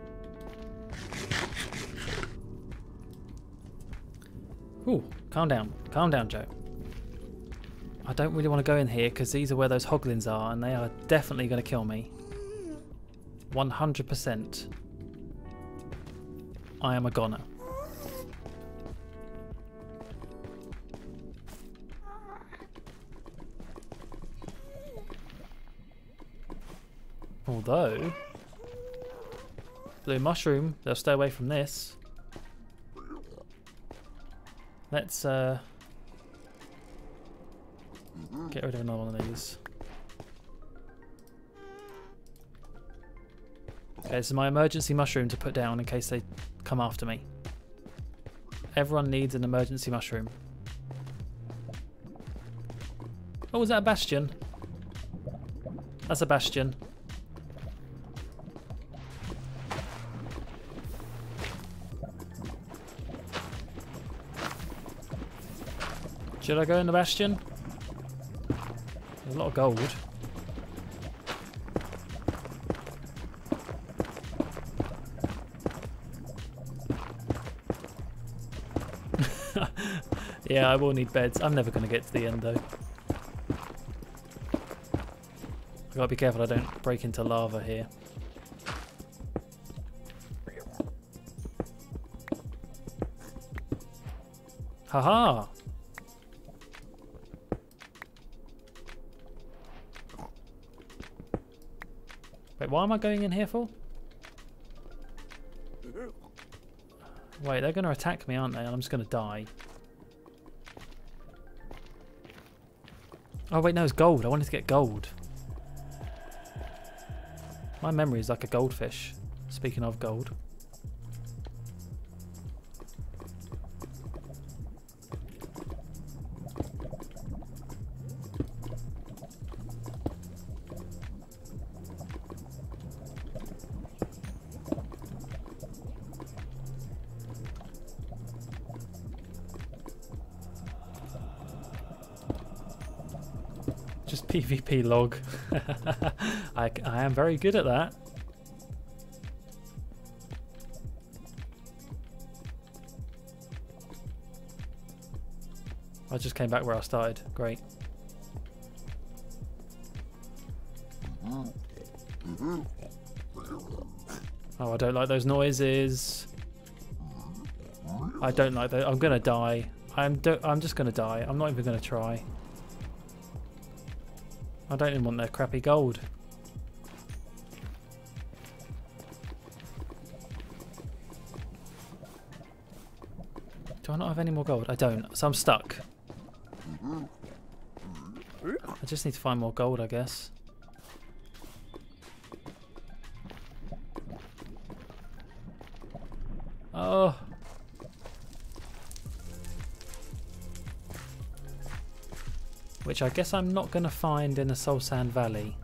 Ooh, calm down. Calm down, Joe. I don't really want to go in here because these are where those hoglins are and they are definitely going to kill me. one hundred percent. I am a goner. Although, blue mushroom, they'll stay away from this. Let's uh, get rid of another one of these. Okay, this is my emergency mushroom to put down in case they come after me. Everyone needs an emergency mushroom. Oh, was that a bastion? That's a bastion. Should I go in the bastion? There's a lot of gold. Yeah, I will need beds. I'm never going to get to the end though. I gotta be careful I don't break into lava here. Haha! Wait, why am I going in here for? Wait, they're going to attack me, aren't they? And I'm just going to die. Oh wait, no, it's gold. I wanted to get gold. My memory is like a goldfish. Speaking of gold. Just PvP log. I, I am very good at that. I just came back where I started. Great. Oh, I don't like those noises. I don't like that. I'm gonna die. I'm do I'm just gonna die. I'm not even gonna try. I don't even want their crappy gold. Do I not have any more gold? I don't, so I'm stuck. I just need to find more gold, I guess. Oh. Which I guess I'm not going to find in the Soul Sand Valley.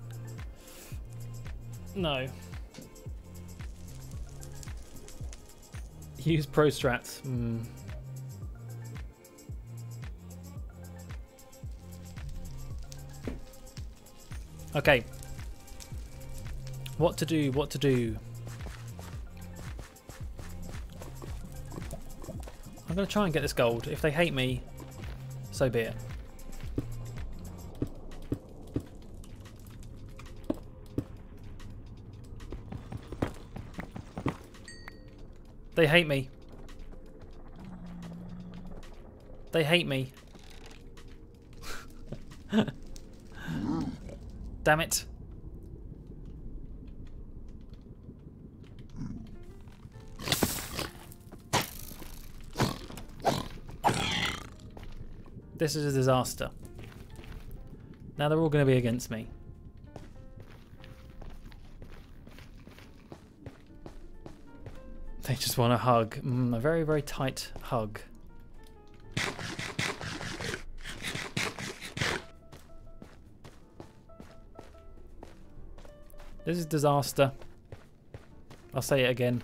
No. Use pro strats. Mm. Okay. What to do, what to do. I'm going to try and get this gold. If they hate me, so be it. They hate me. They hate me. Damn it. This is a disaster. Now they're all going to be against me. They just want a hug. Mm, a very, very tight hug. This is disaster. I'll say it again.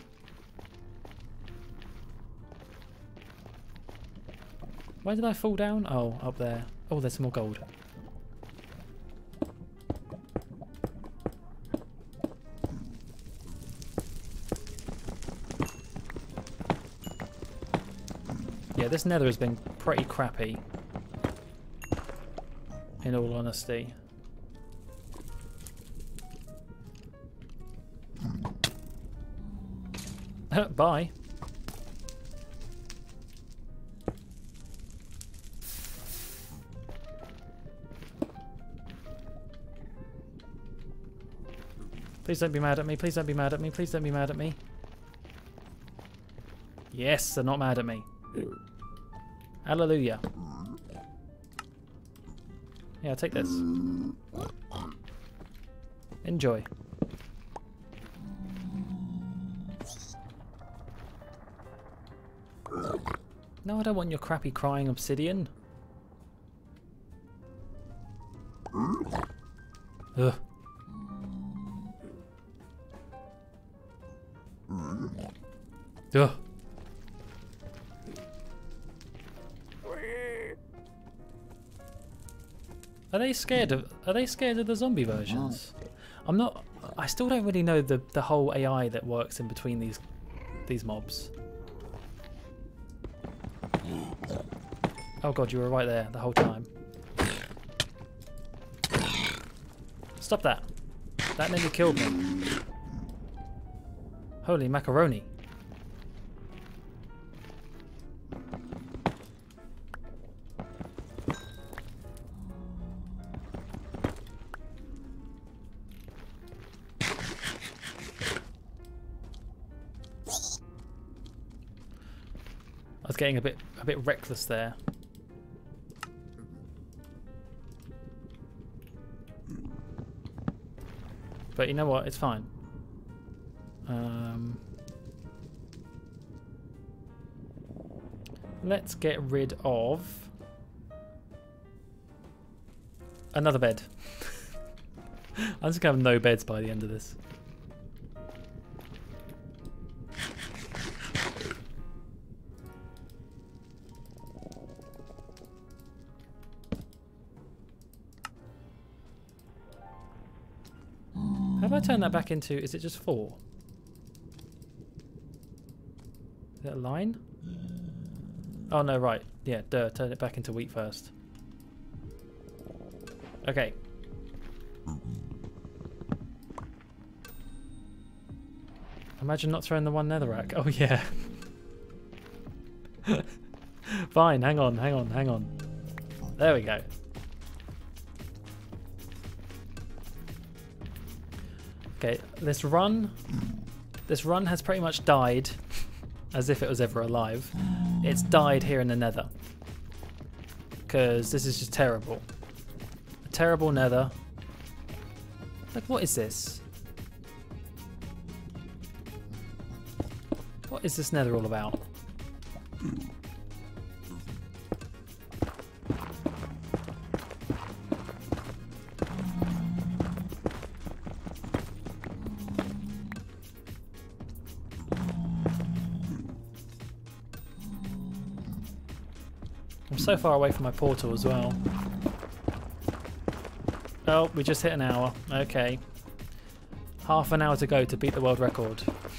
Where did I fall down? Oh, up there. Oh, there's some more gold. Yeah, this nether has been pretty crappy, in all honesty. Bye. Please don't be mad at me. Please don't be mad at me. Please don't be mad at me. Yes, they're not mad at me. Hallelujah. Yeah, I'll take this. Enjoy. No, I don't want your crappy crying obsidian. Ugh. Ugh. Are they scared of? Are they scared of the zombie versions? I'm not. I still don't really know the the whole A I that works in between these these mobs. Oh god, you were right there the whole time. Stop that! That nearly killed me. Holy macaroni! I was getting a bit a bit reckless there. But you know what? It's fine. Um, let's get rid of another bed. I'm just gonna have no beds by the end of this. Have I turned that back into, is it just four? Is that a line? Oh no, right. Yeah, duh, turn it back into wheat first. Okay. Imagine not throwing the one netherrack. Oh yeah. Fine, hang on, hang on, hang on. There we go. Okay, this run, this run has pretty much died, as if it was ever alive, it's died here in the nether. Because this is just terrible. A terrible nether. Like, what is this? What is this nether all about? I'm so far away from my portal as well. Oh, we just hit an hour. Okay. Half an hour to go to beat the world record.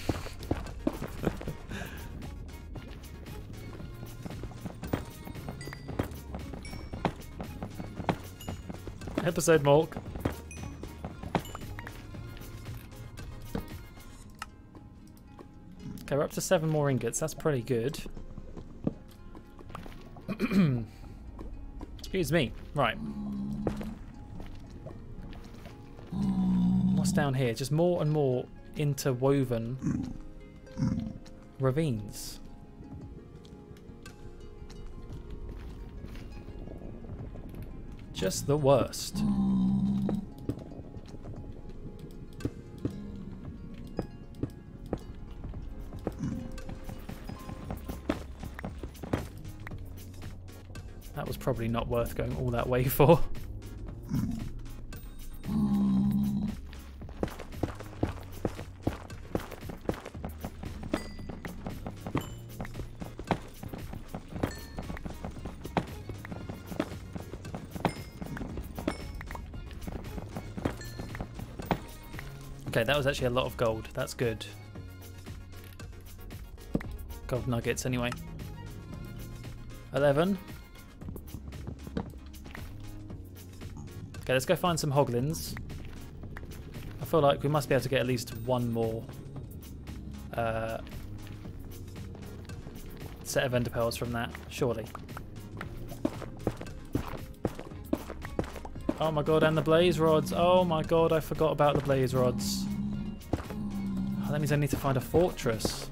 Episode Mork. Okay, we're up to seven more ingots. That's pretty good. Excuse me. Right. What's down here? Just more and more interwoven ravines. Just the worst. That was probably not worth going all that way for. Okay, that was actually a lot of gold. That's good. Gold nuggets, anyway. eleven. Okay, let's go find some hoglins. I feel like we must be able to get at least one more uh, set of ender pearls from that, surely. Oh my god, and the blaze rods. Oh my god, I forgot about the blaze rods. Oh, that means I need to find a fortress.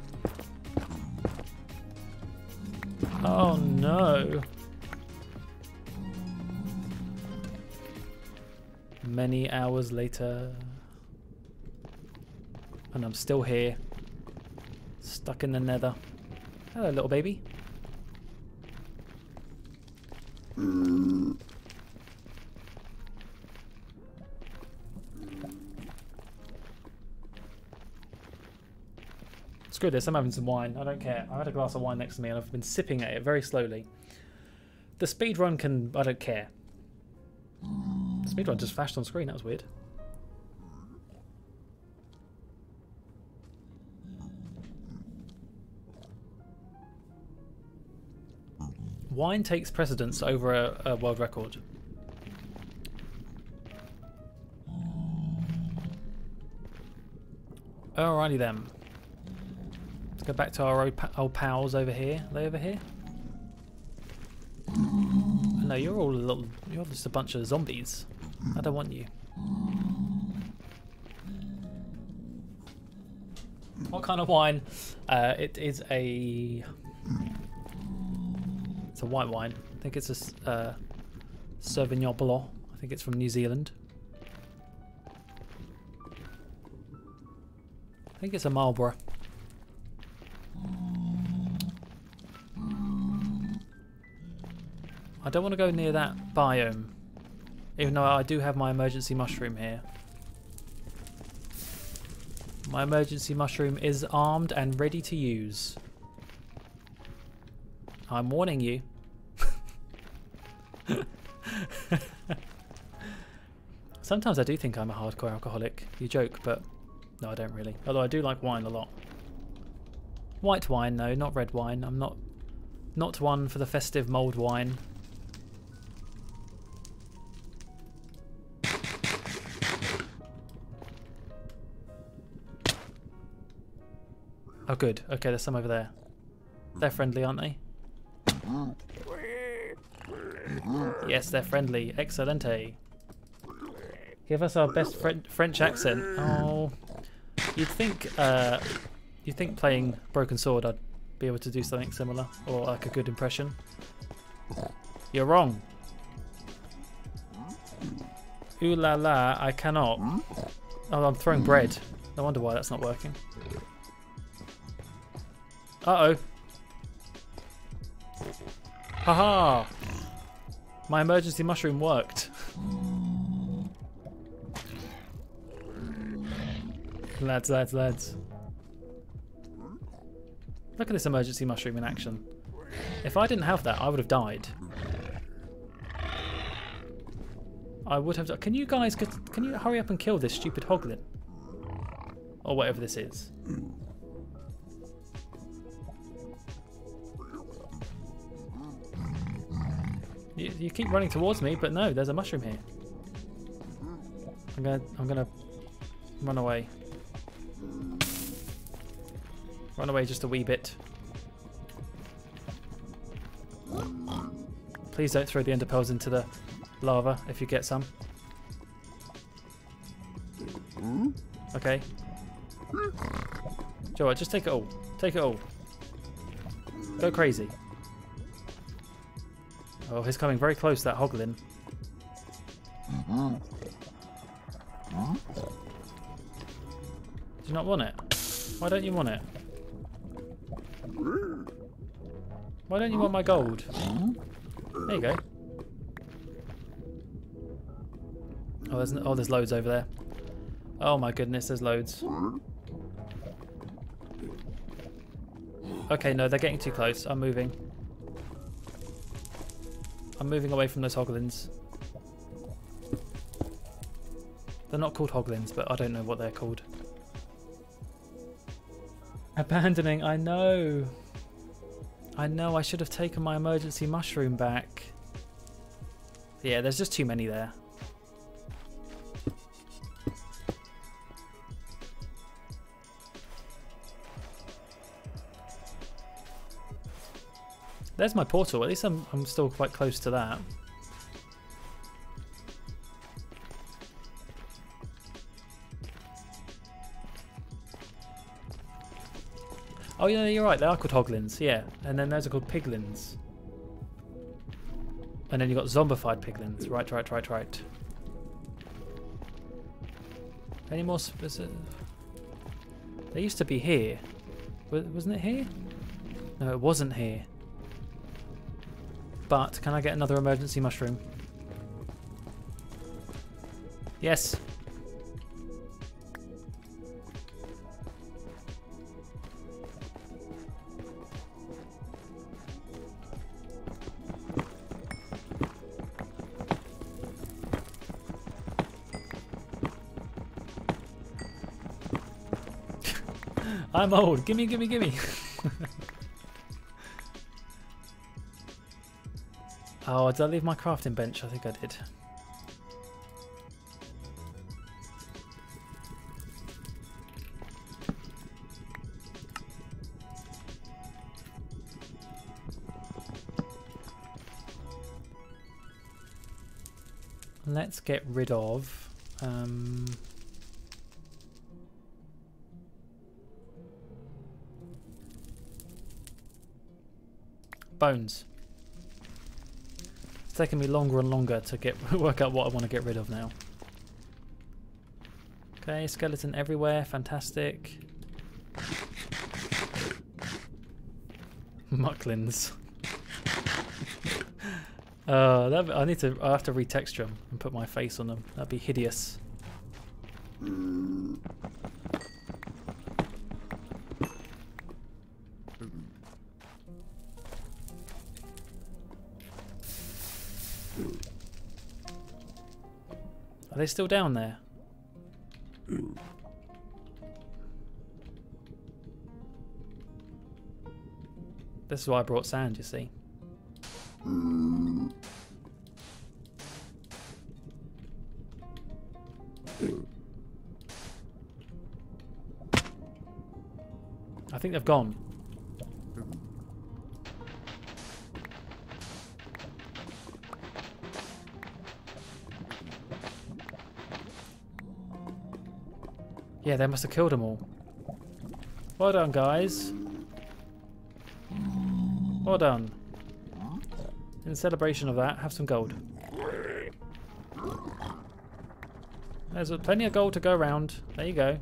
Oh no. Many hours later. And I'm still here. Stuck in the nether. Hello, little baby. Screw this, I'm having some wine. I don't care. I had a glass of wine next to me and I've been sipping at it very slowly. The speedrun can... I don't care. Speedrun just flashed on screen, that was weird. Wine takes precedence over a, a world record. Alrighty then. Let's go back to our old, old pals over here. Are they over here? No, you're all a little, you're just a bunch of zombies. I don't want you. What kind of wine? Uh, it is a... It's a white wine. I think it's a uh, Sauvignon Blanc. I think it's from New Zealand. I think it's a Marlborough. I don't want to go near that biome, even though I do have my emergency mushroom here. My emergency mushroom is armed and ready to use. I'm warning you. Sometimes I do think I'm a hardcore alcoholic. You joke, but no, I don't really. Although I do like wine a lot. White wine, though, not red wine. I'm not, not one for the festive mulled wine. Oh, good. Okay, there's some over there. They're friendly, aren't they? Yes, they're friendly. Excelente. Give us our best Fre French accent. Oh, you'd think, uh, you'd think playing Broken Sword I'd be able to do something similar or like a good impression. You're wrong. Ooh la la, I cannot. Oh, I'm throwing bread. No wonder why that's not working. Uh-oh. Haha! My emergency mushroom worked. Lads, lads, lads. Look at this emergency mushroom in action. If I didn't have that, I would have died. I would have. Can you guys? Can you hurry up and kill this stupid hoglin? Or whatever this is. You, you keep running towards me, but no, there's a mushroom here. I'm gonna. I'm gonna run away. Run away just a wee bit. Please don't throw the ender pearls into the lava if you get some. Okay. Joe, just take it all. Take it all. Go crazy. Oh, he's coming very close, that hoglin. Do you not want it? Why don't you want it? Why don't you want my gold? There you go. Oh, there's oh, there's loads over there. Oh my goodness, there's loads. Okay, no, they're getting too close. I'm moving. I'm moving away from those hoglins. They're not called hoglins, but I don't know what they're called. Abandoning, I know. I know, I should have taken my emergency mushroom back. Yeah, there's just too many there. There's my portal, at least I'm, I'm still quite close to that. Oh yeah, you're right, they are called hoglins, yeah. And then those are called piglins. And then you've got zombified piglins. Right, right, right, right. Any more specific? They used to be here. Wasn't it here? No, it wasn't here. But can I get another emergency mushroom? Yes. I'm old. Gimme, gimme, gimme. Oh, did I leave my crafting bench? I think I did. Let's get rid of... Um, bones. It's taking me longer and longer to get work out what I want to get rid of now. Okay, skeleton everywhere, fantastic. Mucklins. uh, that, I need to. I have to retexture them and put my face on them. That'd be hideous. Are they still down there? This is why I brought sand, you see. I think they've gone. Yeah, they must have killed them all. Well done, guys. Well done. In celebration of that, have some gold. There's plenty of gold to go around. There you go.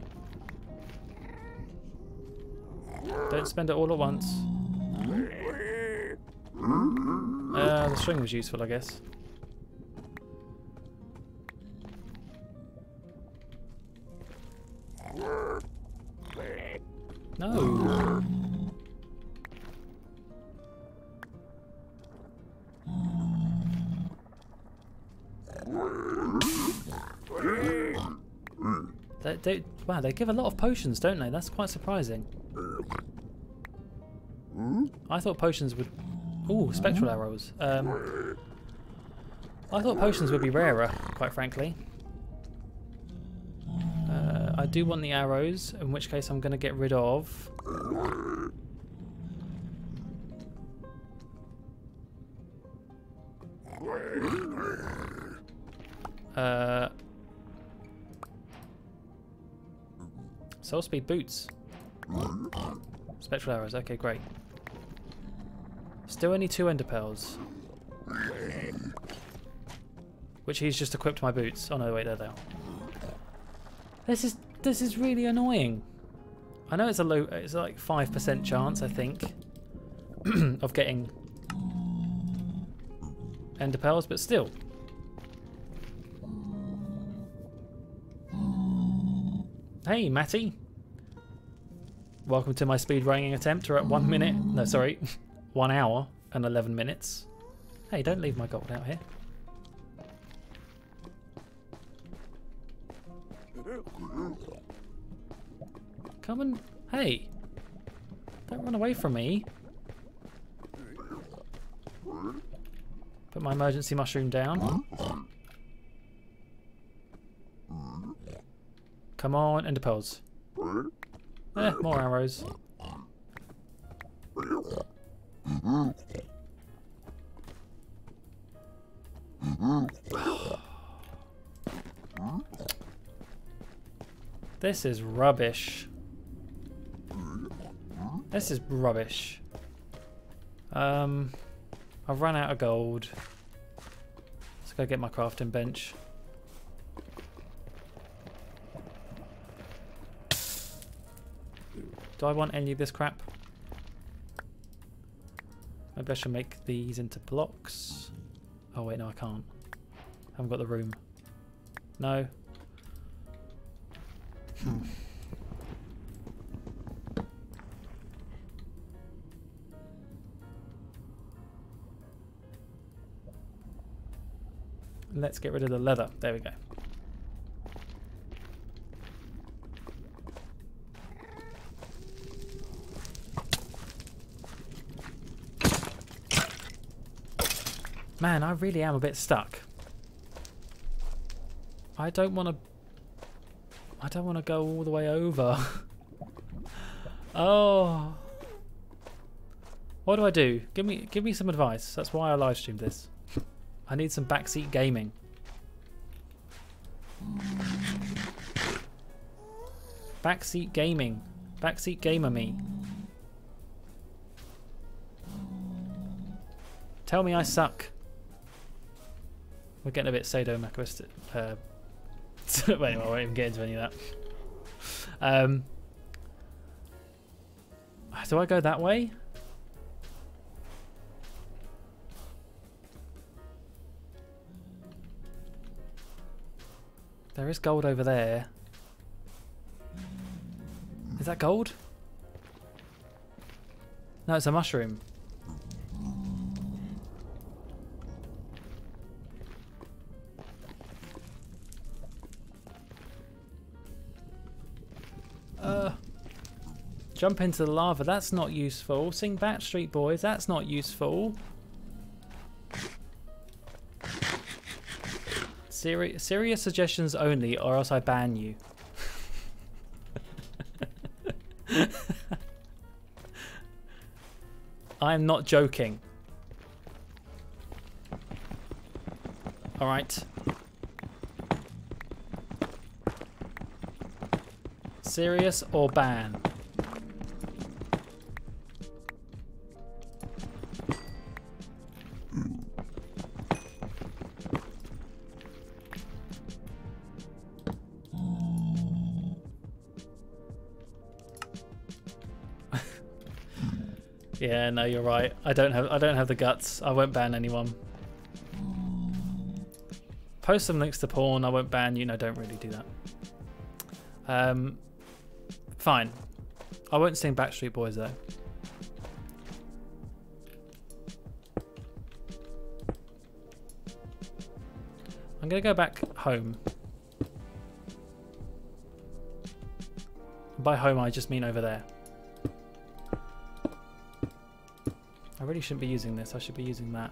Don't spend it all at once. Uh, the string was useful, I guess. No. They, they, wow, they give a lot of potions, don't they? That's quite surprising. I thought potions would... Ooh, spectral arrows. Um, I thought potions would be rarer, quite frankly. Uh, I do want the arrows, in which case I'm going to get rid of... Uh... Soul Speed boots. Spectral arrows, okay, great. Still only two ender pearls. Which he's just equipped my boots. Oh no, wait, there they are. This is this is really annoying. I know it's a low, it's like five percent chance, I think, of getting ender pearls, but still. Hey, Matty. Welcome to my speed running attempt. We're at one minute. No, sorry, one hour and eleven minutes. Hey, don't leave my gold out here. Come and... Hey! Don't run away from me. Put my emergency mushroom down. Come on, ender pearls. Eh, more arrows. This is rubbish. This is rubbish. Um, I've run out of gold. Let's go get my crafting bench. Do I want any of this crap? Maybe I should make these into blocks. Oh wait, no I can't. I haven't got the room. No. Hmm. Let's get rid of the leather. There we go. Man, I really am a bit stuck. I don't want to... I don't want to go all the way over. Oh. What do I do? Give me, give me some advice. That's why I live streamed this. I need some backseat gaming. Backseat gaming. Backseat gamer me. Tell me I suck. We're getting a bit sadomasochistic. Uh, wait, I won't even get into any of that. Um, do I go that way? There is gold over there. Is that gold? No, it's a mushroom. Uh, jump into the lava, that's not useful. Sing Backstreet Boys, that's not useful. Seri serious suggestions only, or else I ban you. I'm not joking. Alright. Serious or ban? Yeah, no, you're right. I don't have I don't have the guts. I won't ban anyone. Post some links to porn. I won't ban you. No, don't really do that. Um, fine. I won't sing Backstreet Boys though. I'm gonna go back home. By home, I just mean over there. I really shouldn't be using this. I should be using that.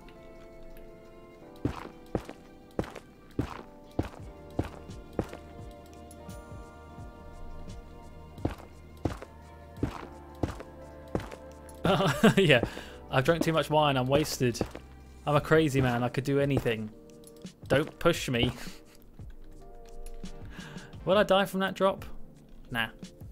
Yeah, I've drunk too much wine. I'm wasted. I'm a crazy man. I could do anything. Don't push me. Will I die from that drop? Nah.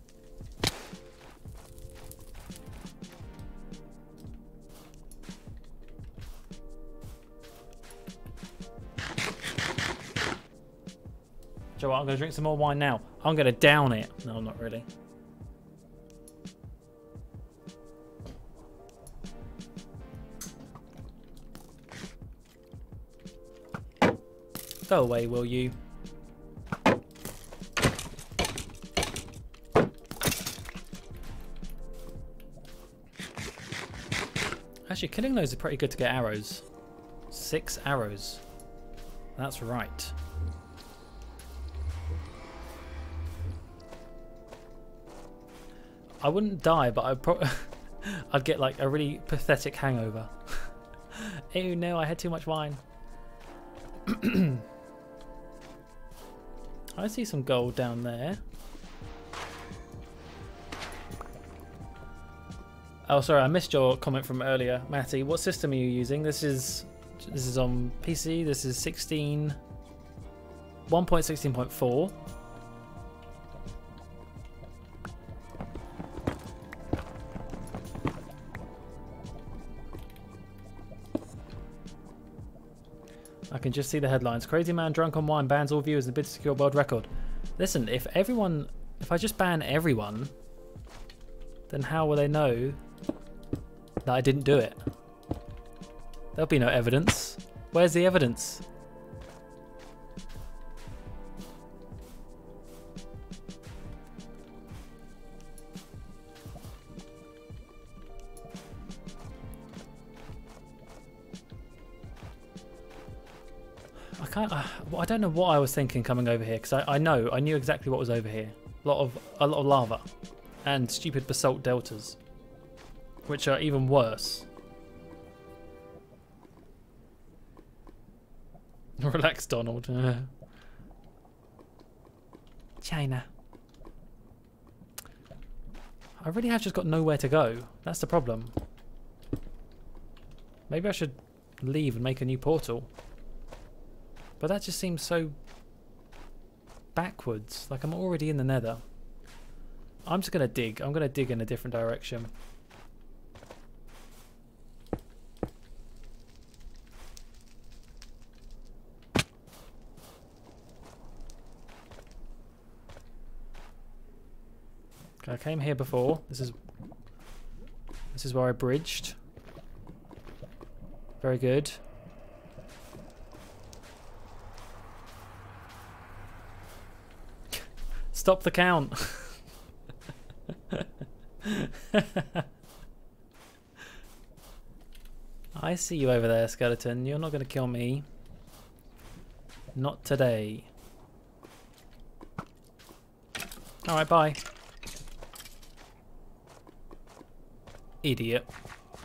So what, I'm going to drink some more wine now. I'm going to down it. No, I'm not really. Go away, will you? Actually, killing those are pretty good to get arrows. Six arrows. That's right. I wouldn't die, but I'd probably I'd get like a really pathetic hangover. Ew, no, I had too much wine. I see some gold down there. Oh, sorry, I missed your comment from earlier, Matty. What system are you using? This is this is on P C. This is sixteen, one point sixteen point four. I can just see the headlines. Crazy man drunk on wine bans all viewers and bids to secure world record. Listen, if everyone, if I just ban everyone, then how will they know that I didn't do it? There'll be no evidence. Where's the evidence? I can't. Uh, well, I don't know what I was thinking coming over here because I, I know I knew exactly what was over here. A lot of a lot of lava, and stupid basalt deltas, which are even worse. Relax, Donald. China. I really have just got nowhere to go. That's the problem. Maybe I should leave and make a new portal. But that just seems so backwards. Like I'm already in the nether. I'm just going to dig. I'm going to dig in a different direction. Okay, I came here before. This is this is where I bridged. Very good. Stop the count. I see you over there, skeleton. You're not going to kill me. Not today. Alright, bye. Idiot.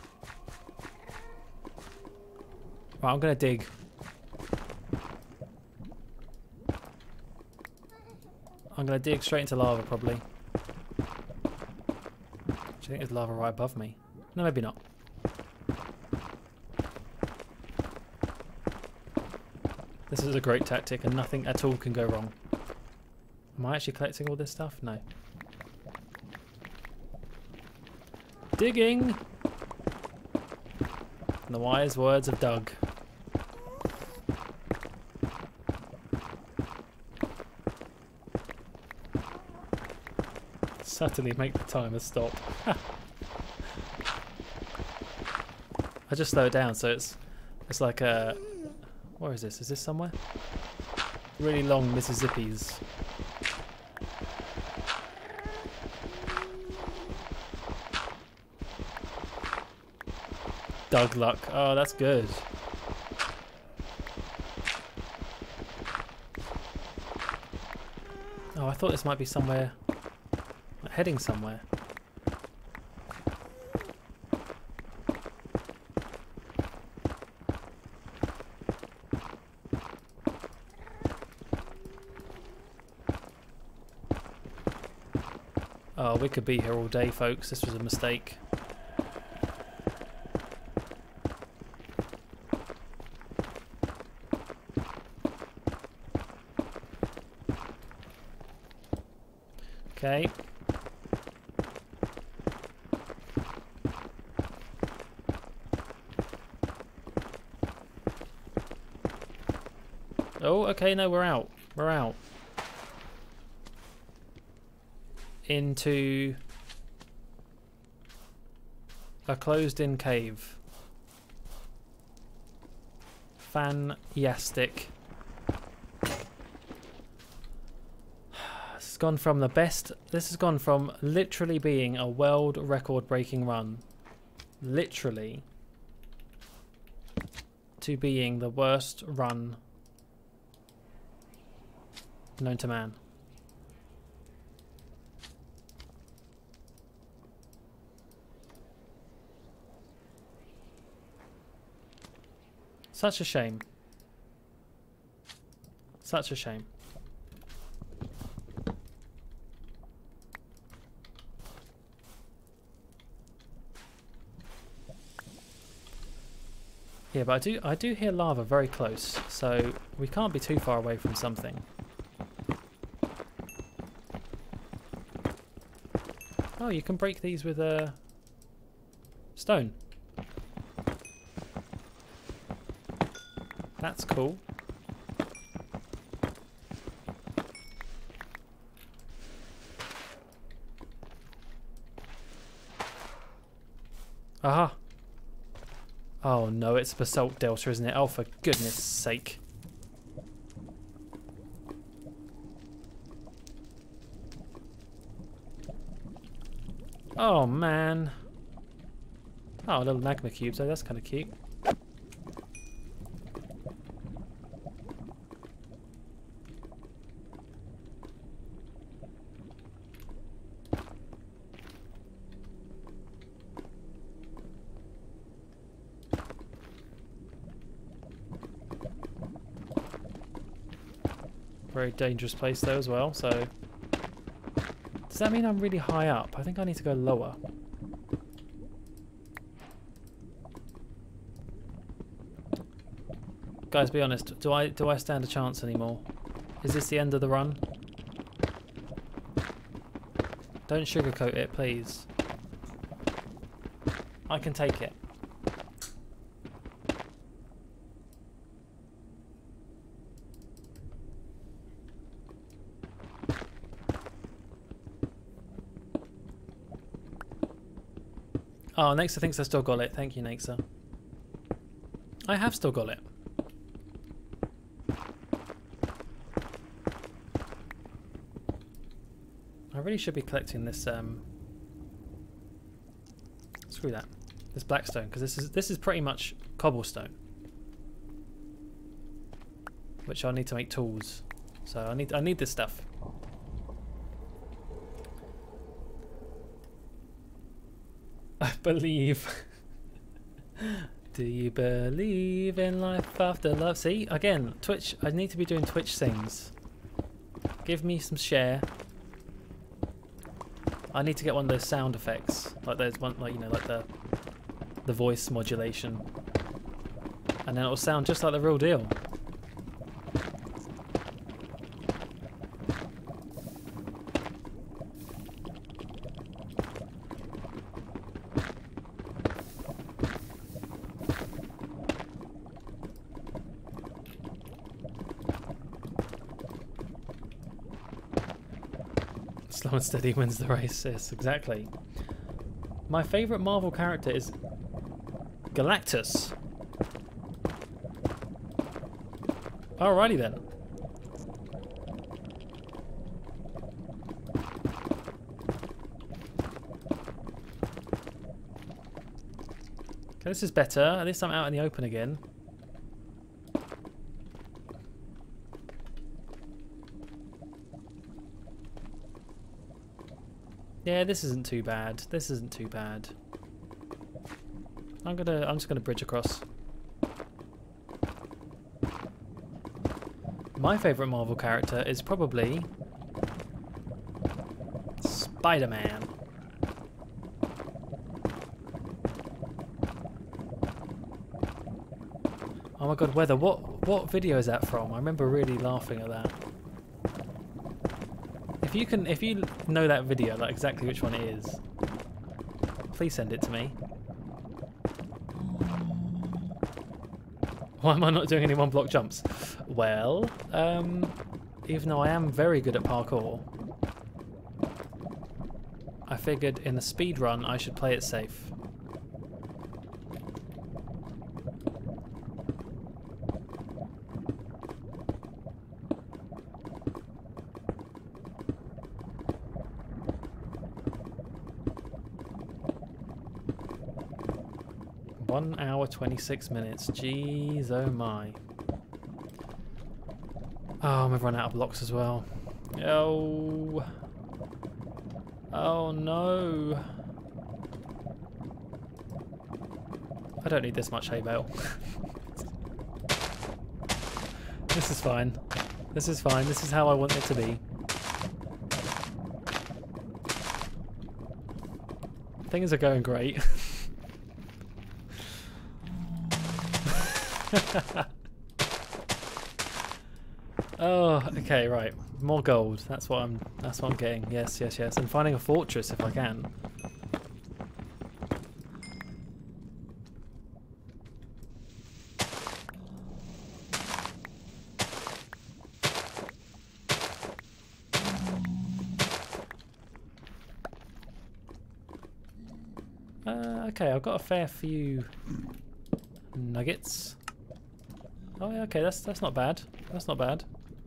Right, I'm going to dig. I'm going to dig straight into lava, probably. Do you think there's lava right above me? No, maybe not. This is a great tactic and nothing at all can go wrong. Am I actually collecting all this stuff? No. Digging! The wise words of Doug. Certainly make the timer stop. I just slow it down, so it's it's like a. Where is this? Is this somewhere? Really long Mississippi's. Doug luck. Oh, that's good. Oh, I thought this might be somewhere, like heading somewhere. Oh, we could be here all day, folks. This was a mistake. Okay. Oh, okay, no, we're out. We're out. Into a closed-in cave. Fantastic. This has gone from the best. This has gone from literally being a world record-breaking run, literally, to being the worst run known to man. Such a shame. Such a shame. Yeah, but I do I do hear lava very close, so we can't be too far away from something. Oh, you can break these with a stone. That's cool. Aha. Oh no, it's Basalt Delta, isn't it? Oh, for goodness sake. Oh man. Oh, little magma cubes, so that's kind of cute. Very dangerous place though as well, so does that mean I'm really high up? I think I need to go lower. Guys, be honest, do I do I stand a chance anymore? Is this the end of the run? Don't sugarcoat it, please. I can take it. Oh, Nexa thinks I still got it. Thank you, Nexa. I have still got it. I really should be collecting this. Um, screw that. This blackstone, because this is this is pretty much cobblestone, which I need to make tools. So I need I need this stuff. I believe. Do you believe in life after love? See, again, Twitch. I need to be doing Twitch sings. Give me some share. I need to get one of those sound effects, like there's one, like you know, like the the voice modulation, and then it will sound just like the real deal. Slow and steady wins the race. Yes, exactly. My favourite Marvel character is Galactus. Alrighty then. Okay, this is better. At least I'm out in the open again. Yeah, this isn't too bad. This isn't too bad. I'm gonna I'm just gonna bridge across. My favourite Marvel character is probably Spider-Man. Oh my god, Weather, what what video is that from? I remember really laughing at that. If you can if you know that video, like exactly which one it is, please send it to me. Why am I not doing any one block jumps? Well, um, even though I am very good at parkour, I figured in the speed run I should play it safe. One hour twenty-six minutes. Jeez, oh my. Oh, we've run out of blocks as well. Oh. Oh no. I don't need this much hay bale. This is fine. This is fine. This is how I want it to be. Things are going great. Oh, okay, right. More gold. That's what I'm. That's what I'm getting. Yes, yes, yes. And finding a fortress if I can. Uh, okay, I've got a fair few nuggets. Oh, yeah, okay. That's that's not bad. That's not bad.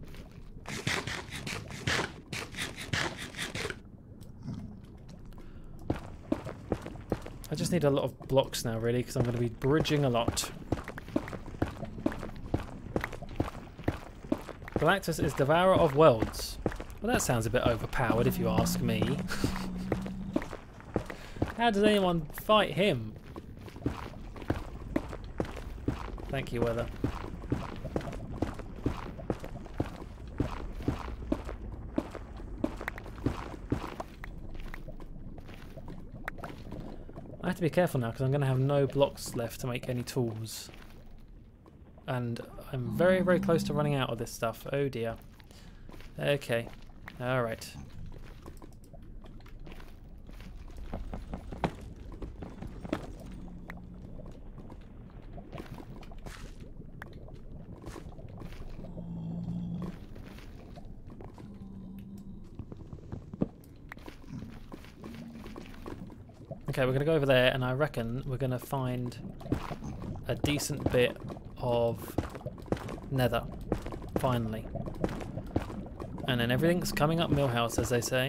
I just need a lot of blocks now, really, because I'm going to be bridging a lot. Galactus is Devourer of Worlds. Well, that sounds a bit overpowered, if you ask me. How does anyone fight him? Thank you, Weather. I have to be careful now because I'm going to have no blocks left to make any tools. And I'm very, very close to running out of this stuff. Oh dear. Okay. Alright. Okay, we're going to go over there and I reckon we're going to find a decent bit of nether, finally. And then everything's coming up Millhouse, as they say.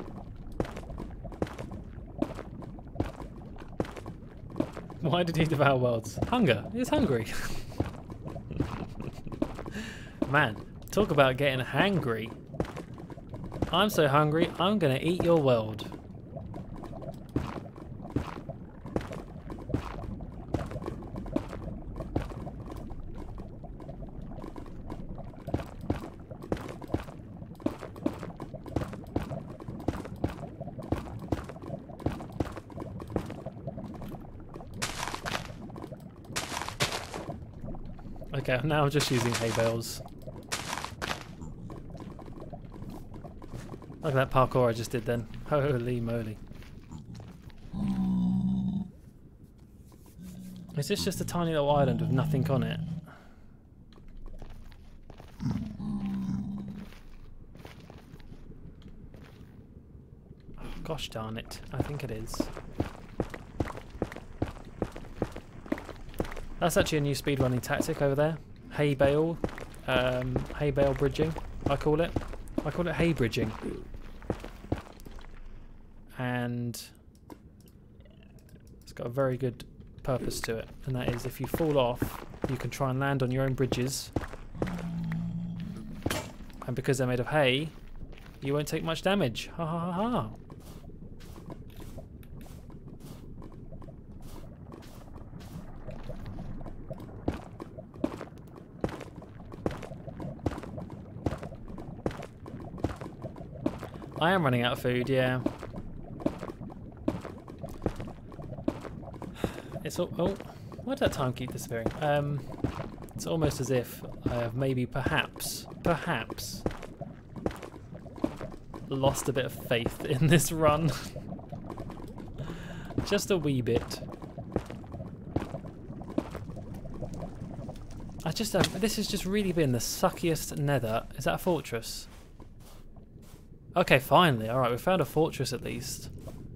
Why did he devour worlds? Hunger. He's hungry. Man, talk about getting hangry. I'm so hungry, I'm going to eat your world. Okay, now I'm just using hay bales. Look at that parkour I just did then. Holy moly. Is this just a tiny little island with nothing on it? Oh, gosh darn it. I think it is. That's actually a new speedrunning tactic over there. Hay bale, um, hay bale bridging, I call it. I call it hay bridging. And it's got a very good purpose to it, and that is if you fall off, you can try and land on your own bridges. And because they're made of hay, you won't take much damage. Ha ha ha ha. I am running out of food, yeah. It's all, oh, why did that time keep disappearing? Um, it's almost as if I have maybe, perhaps, perhaps lost a bit of faith in this run. Just a wee bit. I just, uh, this has just really been the suckiest nether. Is that a fortress? Okay, finally. Alright, we found a fortress at least.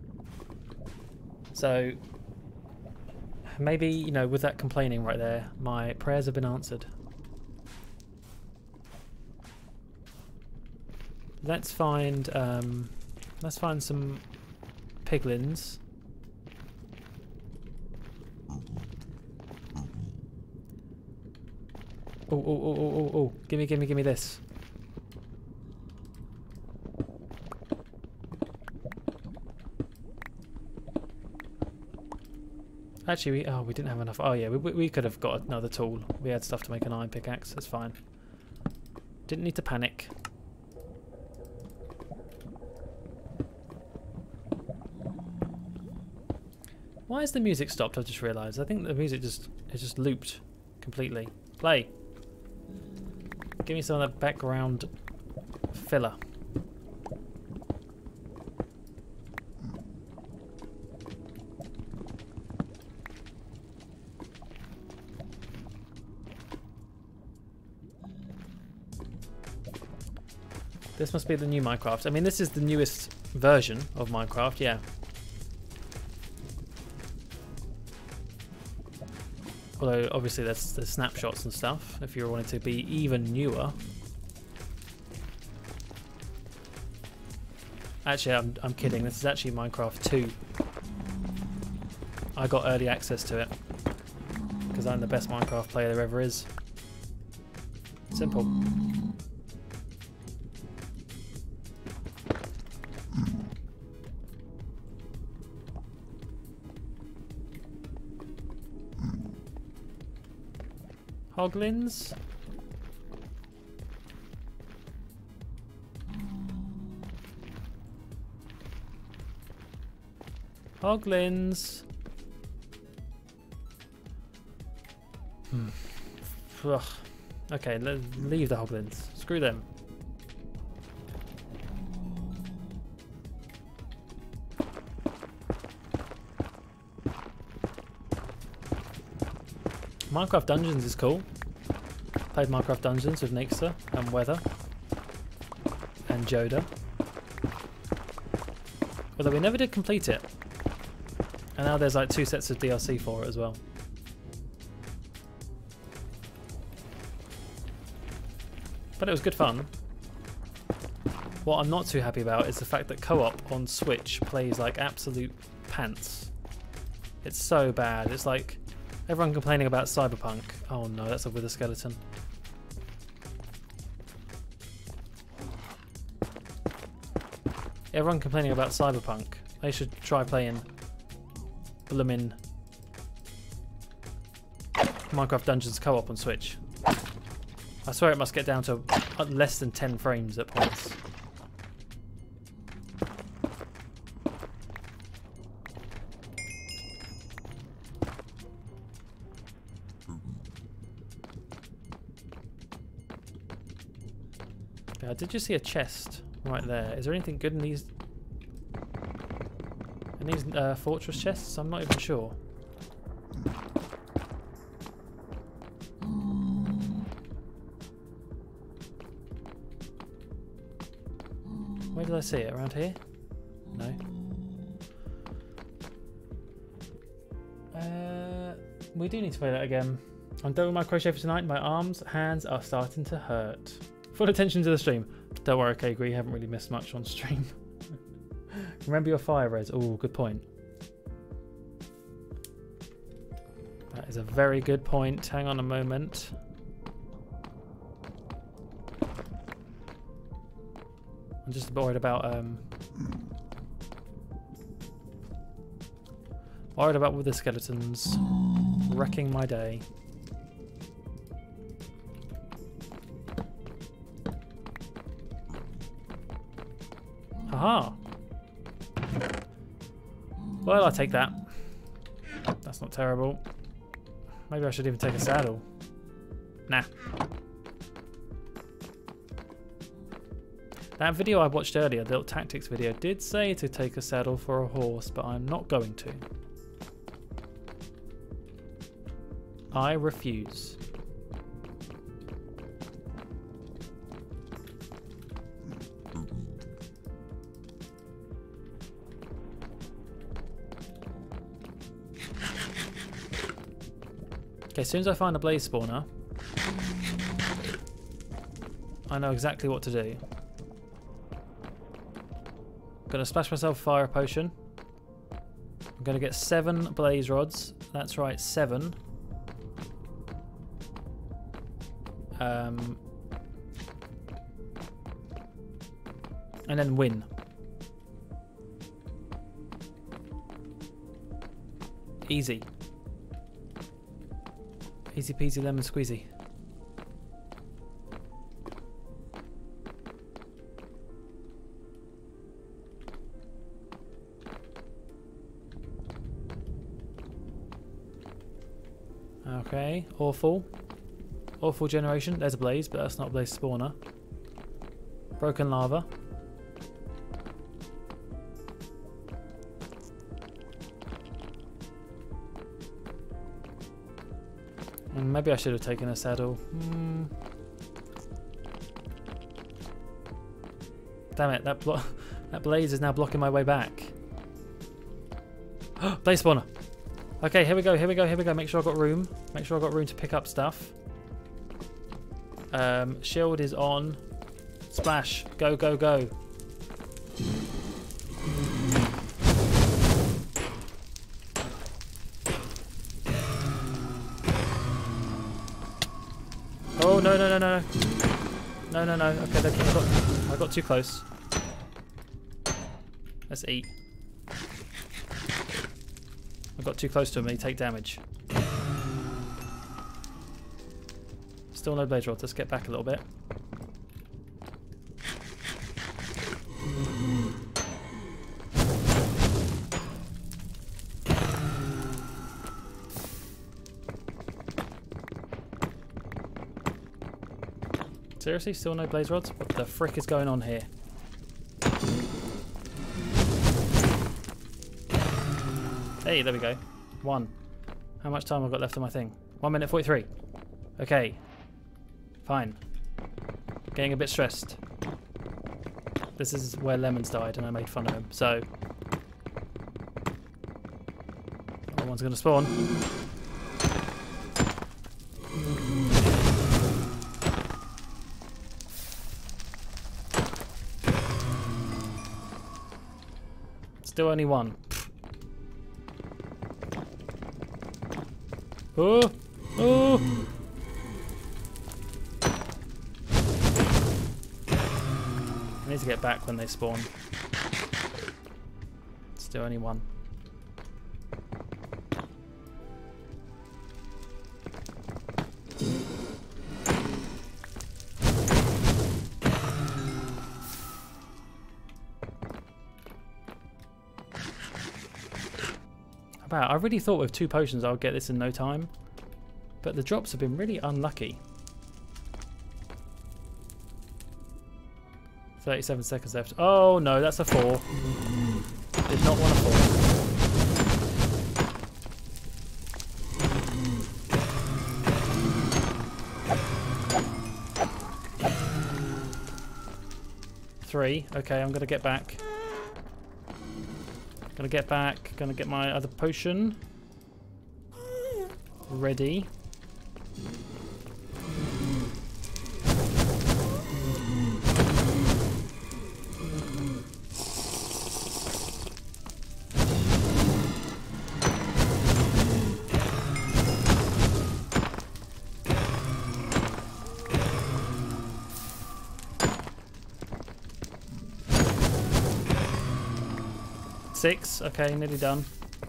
So, maybe, you know, with that complaining right there, my prayers have been answered. Let's find, um, let's find some piglins. Oh, oh, oh, oh, oh, oh, gimme, gimme, gimme this. Actually, we, oh, we didn't have enough. Oh yeah, we, we could have got another tool. We had stuff to make an iron pickaxe. That's fine. Didn't need to panic. Why has the music stopped? I've just realised. I think the music just is just looped completely. Play. Give me some of that background filler. This must be the new Minecraft. I mean, this is the newest version of Minecraft, yeah. Although, obviously, there's, there's snapshots and stuff, if you wanted to be even newer. Actually, I'm, I'm kidding. This is actually Minecraft two. I got early access to it, because I'm the best Minecraft player there ever is. Simple. Hoglins? Hoglins. Hmm. Ugh. Okay, let, leave the hoglins. Screw them. Minecraft Dungeons is cool. Played Minecraft Dungeons with Nixer and Weather and Joda. Although we never did complete it. And now there's like two sets of D L C for it as well. But it was good fun. What I'm not too happy about is the fact that co-op on Switch plays like absolute pants. It's so bad. It's like everyone complaining about Cyberpunk. Oh no, that's a wither skeleton. Everyone complaining about Cyberpunk. They should try playing bloomin' Minecraft Dungeons co-op on Switch. I swear it must get down to less than ten frames at points. Yeah, did you see a chest right there? Is there anything good in these in these uh, fortress chests? I'm not even sure. Where did I see it? Around here? No. Uh, We do need to play that again. I'm done with my crochet for tonight. My arms, hands are starting to hurt. Full attention to the stream. Don't worry, okay, agree. You haven't really missed much on stream. Remember your fire, Rez. Oh, good point. That is a very good point. Hang on a moment. I'm just worried about um worried about with the skeletons wrecking my day. Haha. Well, I'll take that. That's not terrible. Maybe I should even take a saddle. Nah. That video I watched earlier, the little tactics video, did say to take a saddle for a horse, but I'm not going to. I refuse. Okay, as soon as I find a blaze spawner, I know exactly what to do. I'm gonna splash myself a fire potion. I'm gonna get seven blaze rods. That's right, seven. Um, and then win. Easy. Easy peasy lemon squeezy. Okay, awful. Awful generation. There's a blaze, but that's not a blaze spawner. Broken lava. And maybe I should have taken a saddle. Hmm. Damn it, that blo that blaze is now blocking my way back. Blaze spawner. Okay, here we go, here we go, here we go. Make sure I've got room. Make sure I've got room to pick up stuff. Um, shield is on. Splash. Go, go, go. Oh, no, no, no, no. No, no, no. Okay, I got, I got too close. Let's eat. I got too close to him and he take damage. Still no blaze rods. Let's get back a little bit. Seriously, still no blaze rods? What the frick is going on here? Hey, there we go. One. How much time I've got left on my thing? One minute forty-three. Okay. Fine. Getting a bit stressed. This is where Lemons died and I made fun of him, so... Other one's gonna spawn. Still only one. Oh! Oh! I need to get back when they spawn. Still only one. About, I really thought with two potions I would get this in no time, but the drops have been really unlucky. thirty-seven seconds left. Oh no, that's a four. Did not want a four. Three. Okay, I'm gonna get back. Gonna get back. Gonna get my other potion. ready. Six, okay, nearly done.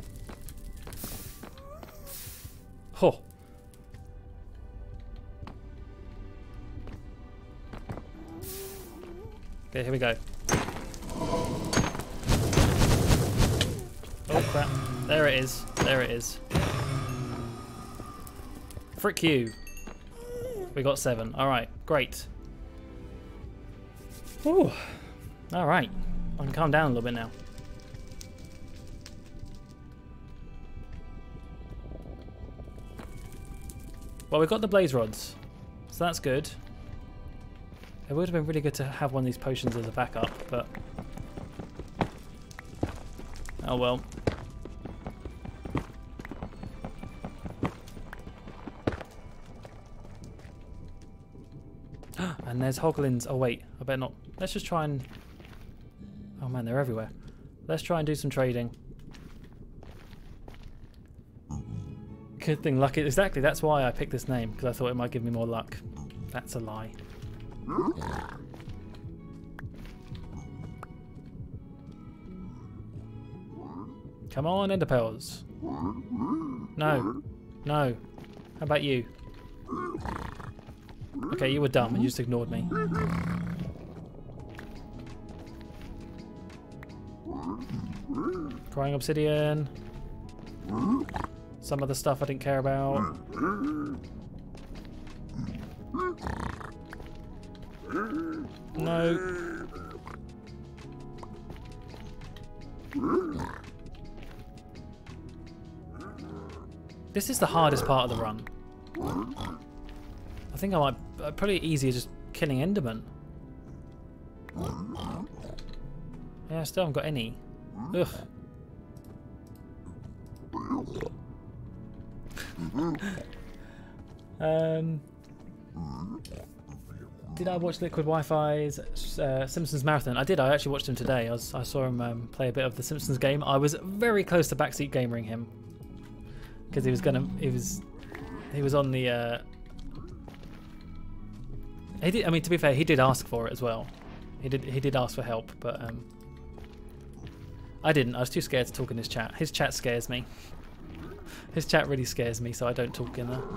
Oh. Okay, here we go. Oh crap. There it is. There it is. Frick you. We got seven. Alright, great. Ooh. Alright. I can calm down a little bit now. Well, we've got the blaze rods, so that's good. It would have been really good to have one of these potions as a backup, but oh well. And there's hoglins. Oh wait, I better not. Let's just try and. Oh man, they're everywhere. Let's try and do some trading. Good thing luck. Exactly, that's why I picked this name, because I thought it might give me more luck. That's a lie. Come on, enderpearls. No. No. How about you? Okay, you were dumb and you just ignored me. Crying obsidian. Some other stuff I didn't care about. No. This is the hardest part of the run. I think I might uh, probably easier just killing Enderman. Yeah, I still haven't got any. Ugh. um, did I watch Liquid Wi-Fi's uh, Simpsons Marathon? I did. I actually watched him today. I, was, I saw him um, play a bit of the Simpsons game. I was very close to backseat gamering him because he was gonna. He was. He was on the. Uh, he did. I mean, to be fair, he did ask for it as well. He did. He did ask for help, but um, I didn't. I was too scared to talk in his chat. His chat scares me. His chat really scares me, so I don't talk in there.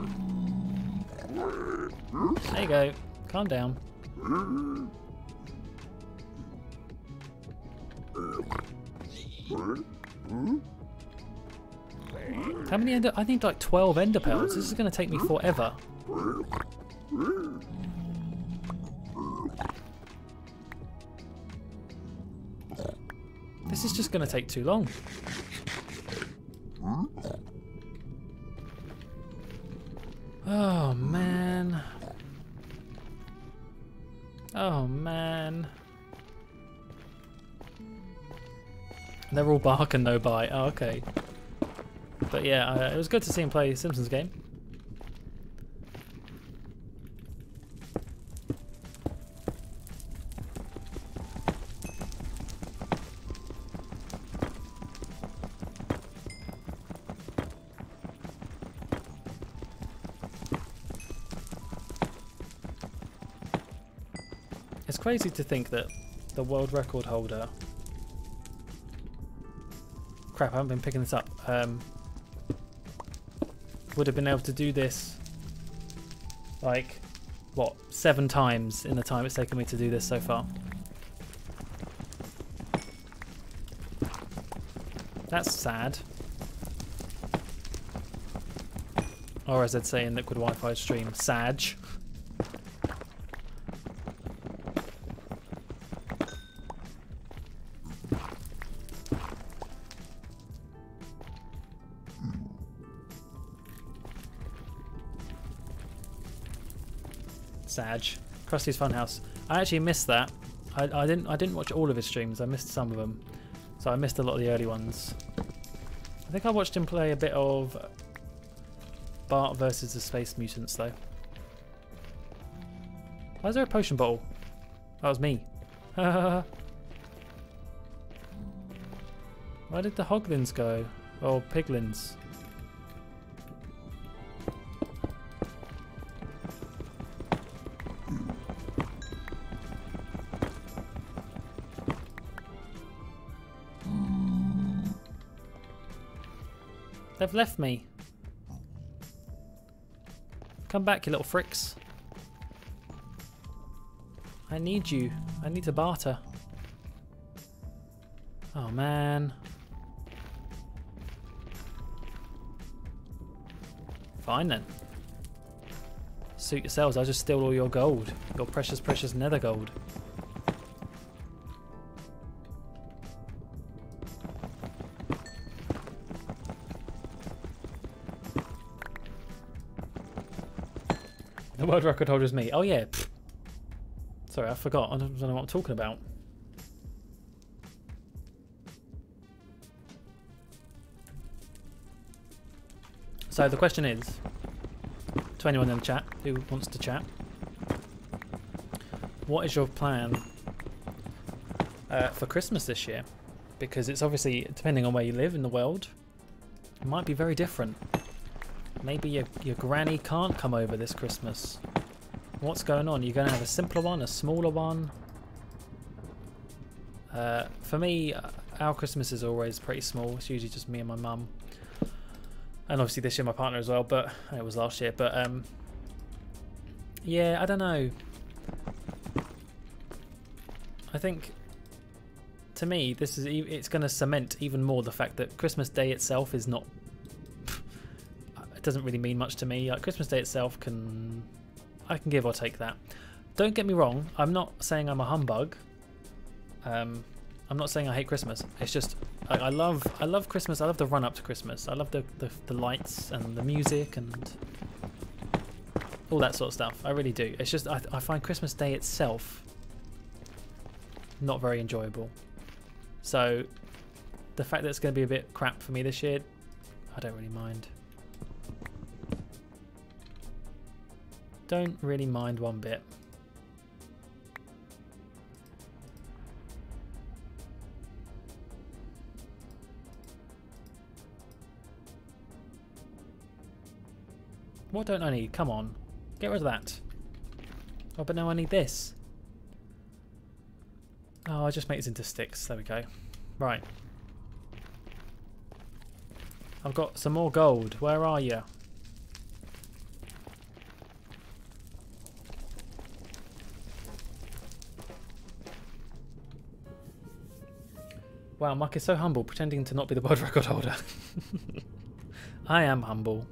There you go. Calm down. How many ender? I think like twelve ender pearls. This is going to take me forever. This is just going to take too long. Oh man. Oh man. They're all bark and no bite. Oh, okay. But yeah, uh, it was good to see him play a Simpsons game. It's crazy to think that the world record holder... Crap, I haven't been picking this up. Um, would have been able to do this like, what, seven times in the time it's taken me to do this so far. That's sad. Or as I'd say in Liquid Wi-Fi stream, Sag. Sag. Krusty's Funhouse. I actually missed that. I, I didn't I didn't watch all of his streams. I missed some of them. So I missed a lot of the early ones. I think I watched him play a bit of Bart versus the Space Mutants, though. Why is there a potion bottle? That was me. Where did the hoglins go? Or piglins? They've left me. Come back, you little fricks. I need you. I need to barter. Oh man. Fine then. Suit yourselves, I'll just steal all your gold. Your precious, precious nether gold. The world record holder is me. Oh yeah. Pfft. Sorry, I forgot. I don't know what I'm talking about. So the question is, to anyone in the chat who wants to chat, what is your plan uh, for Christmas this year? Because it's obviously, depending on where you live in the world, it might be very different. Maybe your, your granny can't come over this Christmas. What's going on? You're going to have a simpler one, a smaller one? Uh, for me, our Christmas is always pretty small. It's usually just me and my mum. And obviously this year my partner as well, but it was last year. But um, yeah, I don't know. I think, to me, this is it's going to cement even more the fact that Christmas Day itself is not. It doesn't really mean much to me. Like Christmas Day itself can, I can give or take that. Don't get me wrong. I'm not saying I'm a humbug. Um, I'm not saying I hate Christmas. It's just I, I love I love Christmas. I love the run up to Christmas. I love the, the the lights and the music and all that sort of stuff. I really do. It's just I, I find Christmas Day itself not very enjoyable. So the fact that it's going to be a bit crap for me this year, I don't really mind. Don't really mind one bit. What don't I need? Come on. Get rid of that. Oh, but now I need this. Oh, I just make this into sticks. There we go. Right. I've got some more gold. Where are you? Wow, Muck is so humble, pretending to not be the world record holder. I am humble.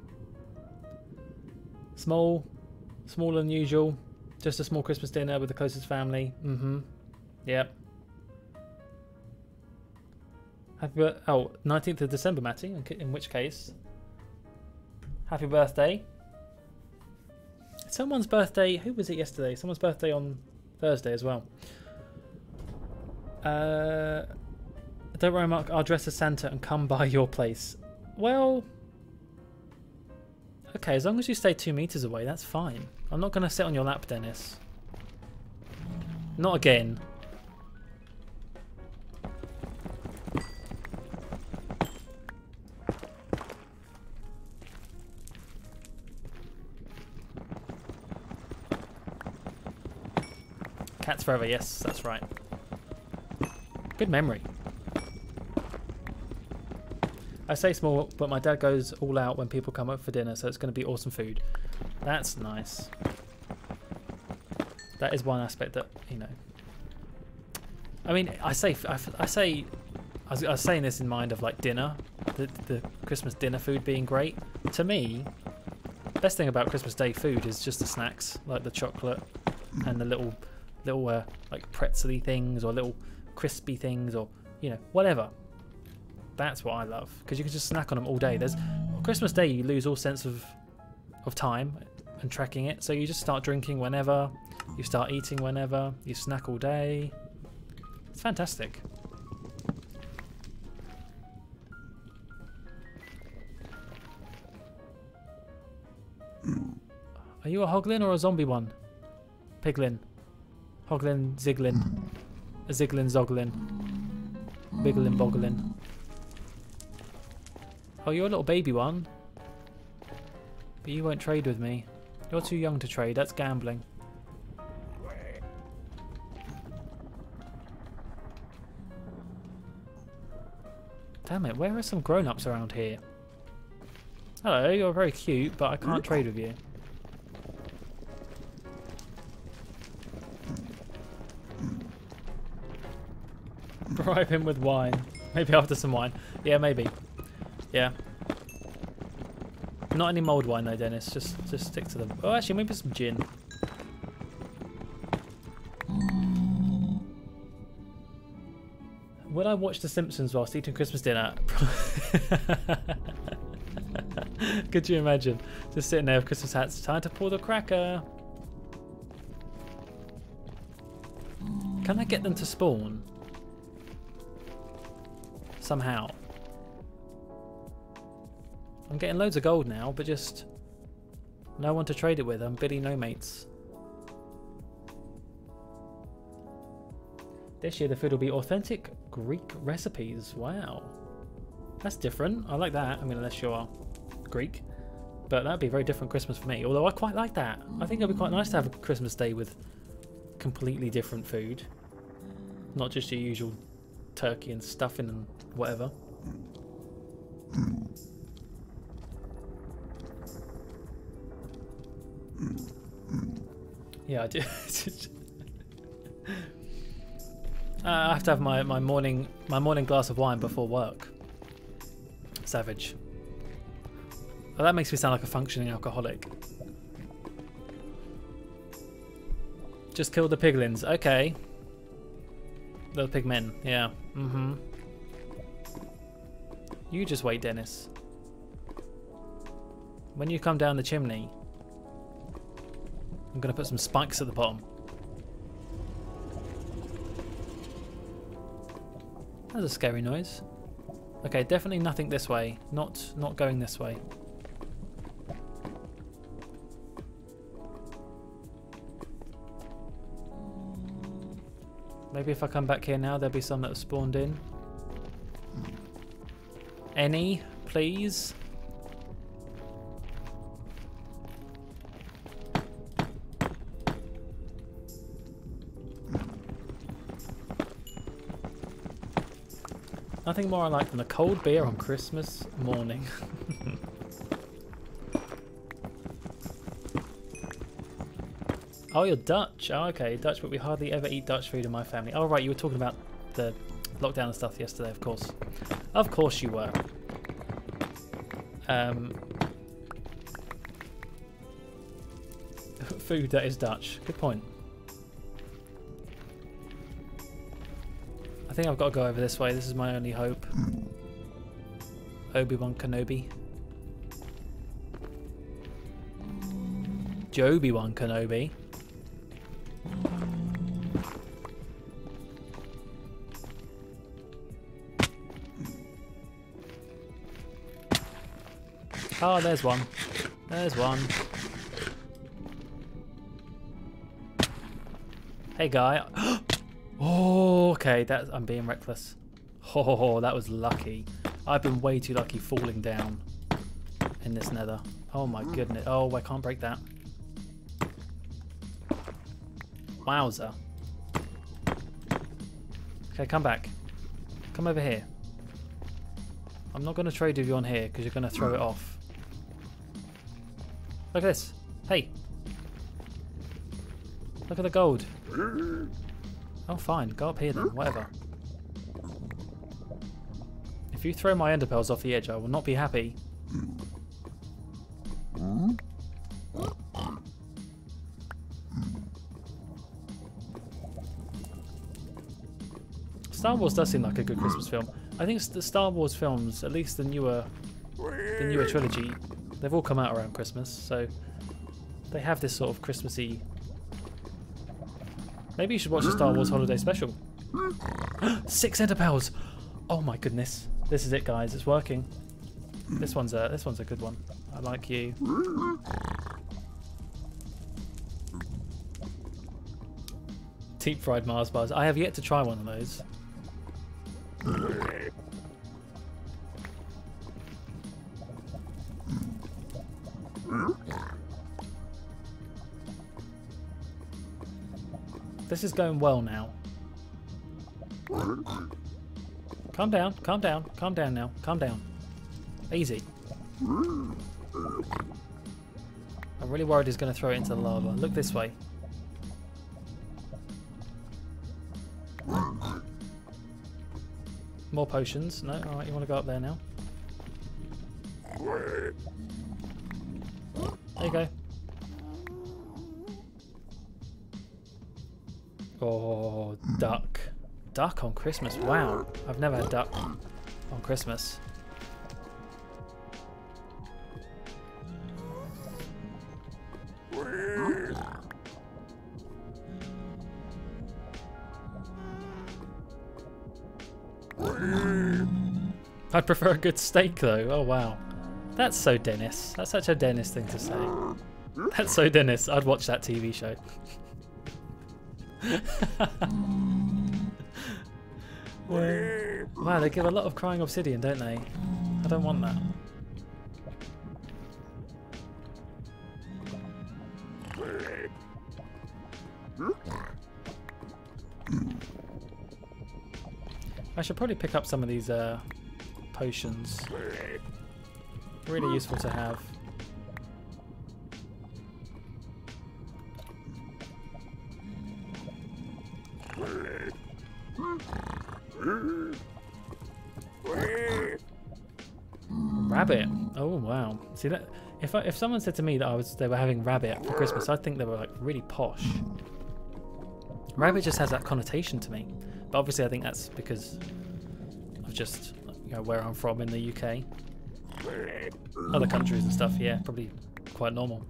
Small, smaller than usual. Just a small Christmas dinner with the closest family. Mm-hmm. Yep. Happy bir- oh, nineteenth of December, Matty, in which case, happy birthday. Someone's birthday, who was it yesterday? Someone's birthday on Thursday as well. Uh, don't worry, Mark, I'll dress as Santa and come by your place. Well, okay, as long as you stay two meters away, that's fine. I'm not going to sit on your lap, Dennis. Not again. Cats forever, yes, that's right. Good memory. I say small, but my dad goes all out when people come up for dinner, so it's going to be awesome food. That's nice. That is one aspect that, you know. I mean, I say, I, I say, I was, I was saying this in mind of like dinner, the, the Christmas dinner food being great. To me, the best thing about Christmas Day food is just the snacks, like the chocolate and the little, little uh, like pretzel-y things or little crispy things or, you know, whatever. That's what I love, because you can just snack on them all day. There's on Christmas Day, you lose all sense of of time and tracking it, so you just start drinking whenever, you start eating whenever, you snack all day. It's fantastic. Are you a hoglin or a zombie one? Piglin. Hoglin, ziglin. A ziglin, zoglin. Bigglin, bogglin. Oh, you're a little baby one. But you won't trade with me. You're too young to trade, that's gambling. Damn it, where are some grown-ups around here? Hello, you're very cute, but I can't trade with you. Bribe him with wine. Maybe after some wine. Yeah, maybe. Yeah. Not any mulled wine though, Dennis. Just just stick to them. Oh, actually, maybe some gin. Would I watch The Simpsons whilst eating Christmas dinner? Could you imagine? Just sitting there with Christmas hats. Time to pull the cracker. Can I get them to spawn? Somehow. I'm getting loads of gold now, but just no one to trade it with. I'm Billy No Mates. This year the food will be authentic Greek recipes. Wow. That's different. I like that. I mean, unless you're Greek. But that'd be a very different Christmas for me. Although I quite like that. I think it'd be quite nice to have a Christmas day with completely different food. Not just your usual turkey and stuffing and whatever. Yeah, I do. uh, I have to have my, my morning my morning glass of wine before work. Savage. Well, that makes me sound like a functioning alcoholic. Just kill the piglins. Okay. The pigmen. Yeah. Mm-hmm. You just wait, Dennis. When you come down the chimney, I'm going to put some spikes at the bottom. That's a scary noise. Okay, definitely nothing this way. Not not going this way. Maybe if I come back here now, there'll be some that have spawned in. Any, please? Nothing more I like than a cold beer on Christmas morning. Oh, you're Dutch. Oh, okay, Dutch, but we hardly ever eat Dutch food in my family. Oh, right, you were talking about the lockdown and stuff yesterday, of course. Of course you were. Um, food that is Dutch. Good point. I think I've got to go over this way. This is my only hope. Obi-Wan Kenobi. Jobi-Wan Kenobi. Oh, there's one. There's one. Hey, guy. Oh, okay. That I'm being reckless. Oh, that was lucky. I've been way too lucky falling down in this nether. Oh my goodness. Oh, I can't break that. Wowzer. Okay, come back. Come over here. I'm not going to trade with you on here because you're going to throw it off. Look at this. Hey. Look at the gold. Oh, fine. Go up here then. Whatever. If you throw my ender pearls off the edge, I will not be happy. Star Wars does seem like a good Christmas film. I think the Star Wars films, at least the newer, the newer trilogy, they've all come out around Christmas, so they have this sort of Christmassy. Maybe you should watch the Star Wars Holiday Special. Six ender pearls! Oh my goodness! This is it, guys. It's working. This one's a this one's a good one. I like you. Deep fried Mars bars. I have yet to try one of those. This is going well now. Calm down, calm down, calm down now, calm down. Easy. I'm really worried he's going to throw it into the lava. Look this way. More potions. No? Alright, you want to go up there now? There you go. Oh, duck. Duck on Christmas. Wow. I've never had duck on Christmas. I'd prefer a good steak though. Oh wow. That's so Dennis. That's such a Dennis thing to say. That's so Dennis. I'd watch that T V show. Wow, they give a lot of crying obsidian, don't they? I don't want that. I should probably pick up some of these uh, potions. Really useful to have. Rabbit. Oh wow. See that? If I, if someone said to me that I was they were having rabbit for Christmas, I'd think they were like really posh. Rabbit just has that connotation to me. But obviously I think that's because of just, you know, where I'm from in the U K. Other countries and stuff, yeah, probably quite normal.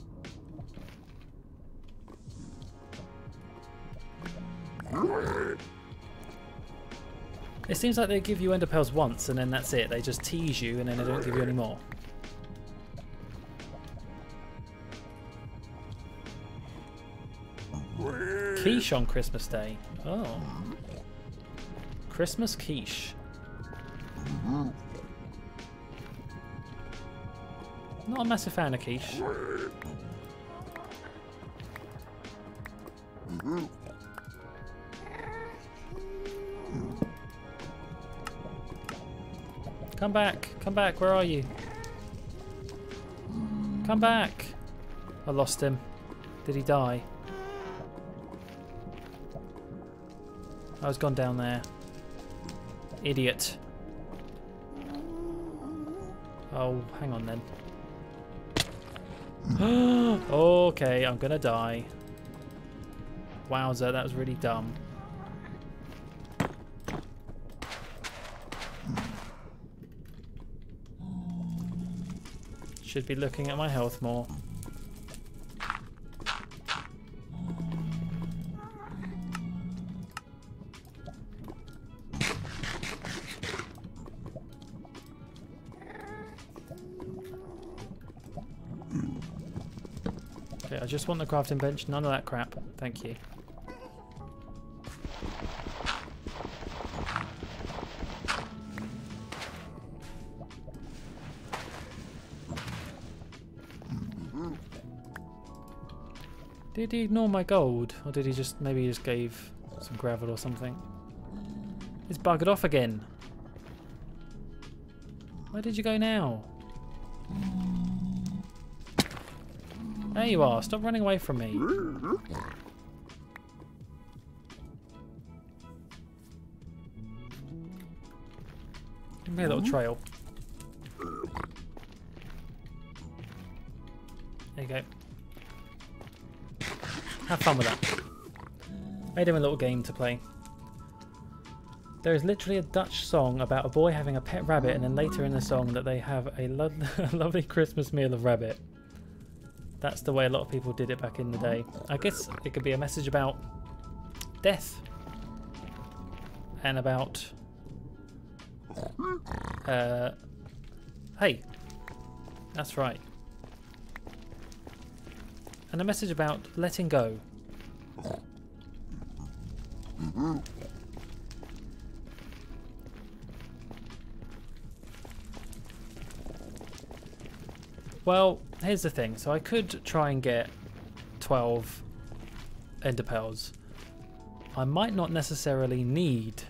It seems like they give you ender pearls once and then that's it. They just tease you and then they don't give you any more. Quiche on Christmas Day. Oh. Christmas quiche. Not a massive fan of quiche. Come back, come back, where are you? Come back! I lost him. Did he die? I was gone down there. Idiot. Oh, hang on then. Okay, I'm gonna die. Wowzer, that was really dumb. Should be looking at my health more. Okay, I just want the crafting bench, none of that crap. Thank you. Did he ignore my gold? Or did he just, maybe he just gave some gravel or something? He's buggered off again. Where did you go now? There you are, stop running away from me. Give me a little trail. There you go. Have fun with that. Made him a little game to play. There is literally a Dutch song about a boy having a pet rabbit, and then later in the song that they have a, lo a lovely Christmas meal of rabbit. That's the way a lot of people did it back in the day. I guess it could be a message about death. And about... Uh, hey. That's right. And a message about letting go. Well, here's the thing. So I could try and get twelve ender pearls. I might not necessarily need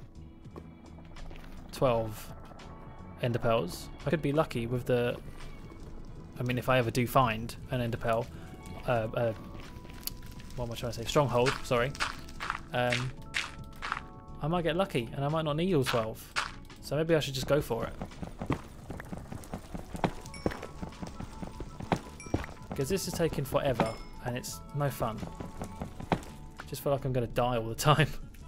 twelve ender pearls. I could be lucky with the... I mean, if I ever do find an ender pearl, uh, uh, what am I trying to say? Stronghold, sorry. Um, I might get lucky and I might not need all twelve. So maybe I should just go for it. Because this is taking forever and it's no fun. Just feel like I'm going to die all the time.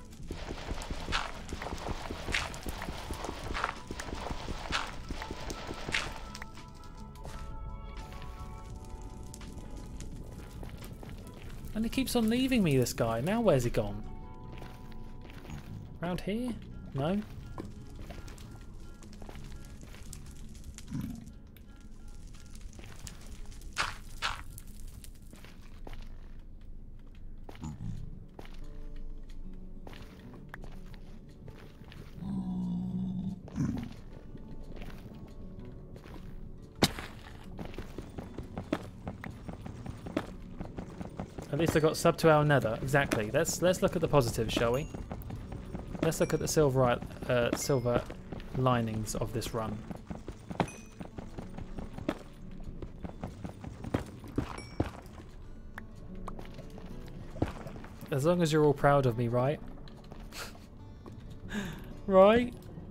And he keeps on leaving me, this guy. Now where's he gone? Around here? No? At least I got sub to our nether. Exactly. Let's let's look at the positives, shall we? Let's look at the silver uh, silver linings of this run. As long as you're all proud of me, right? Right?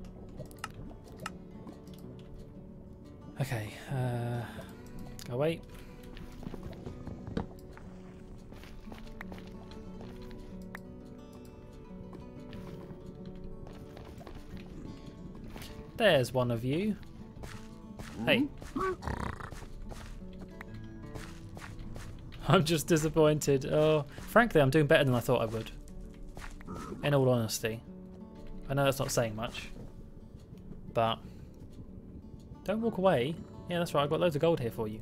Okay. Uh, go wait. There's one of you. Hey. I'm just disappointed. Oh, frankly, I'm doing better than I thought I would. In all honesty. I know that's not saying much. But don't walk away. Yeah, that's right. I've got loads of gold here for you.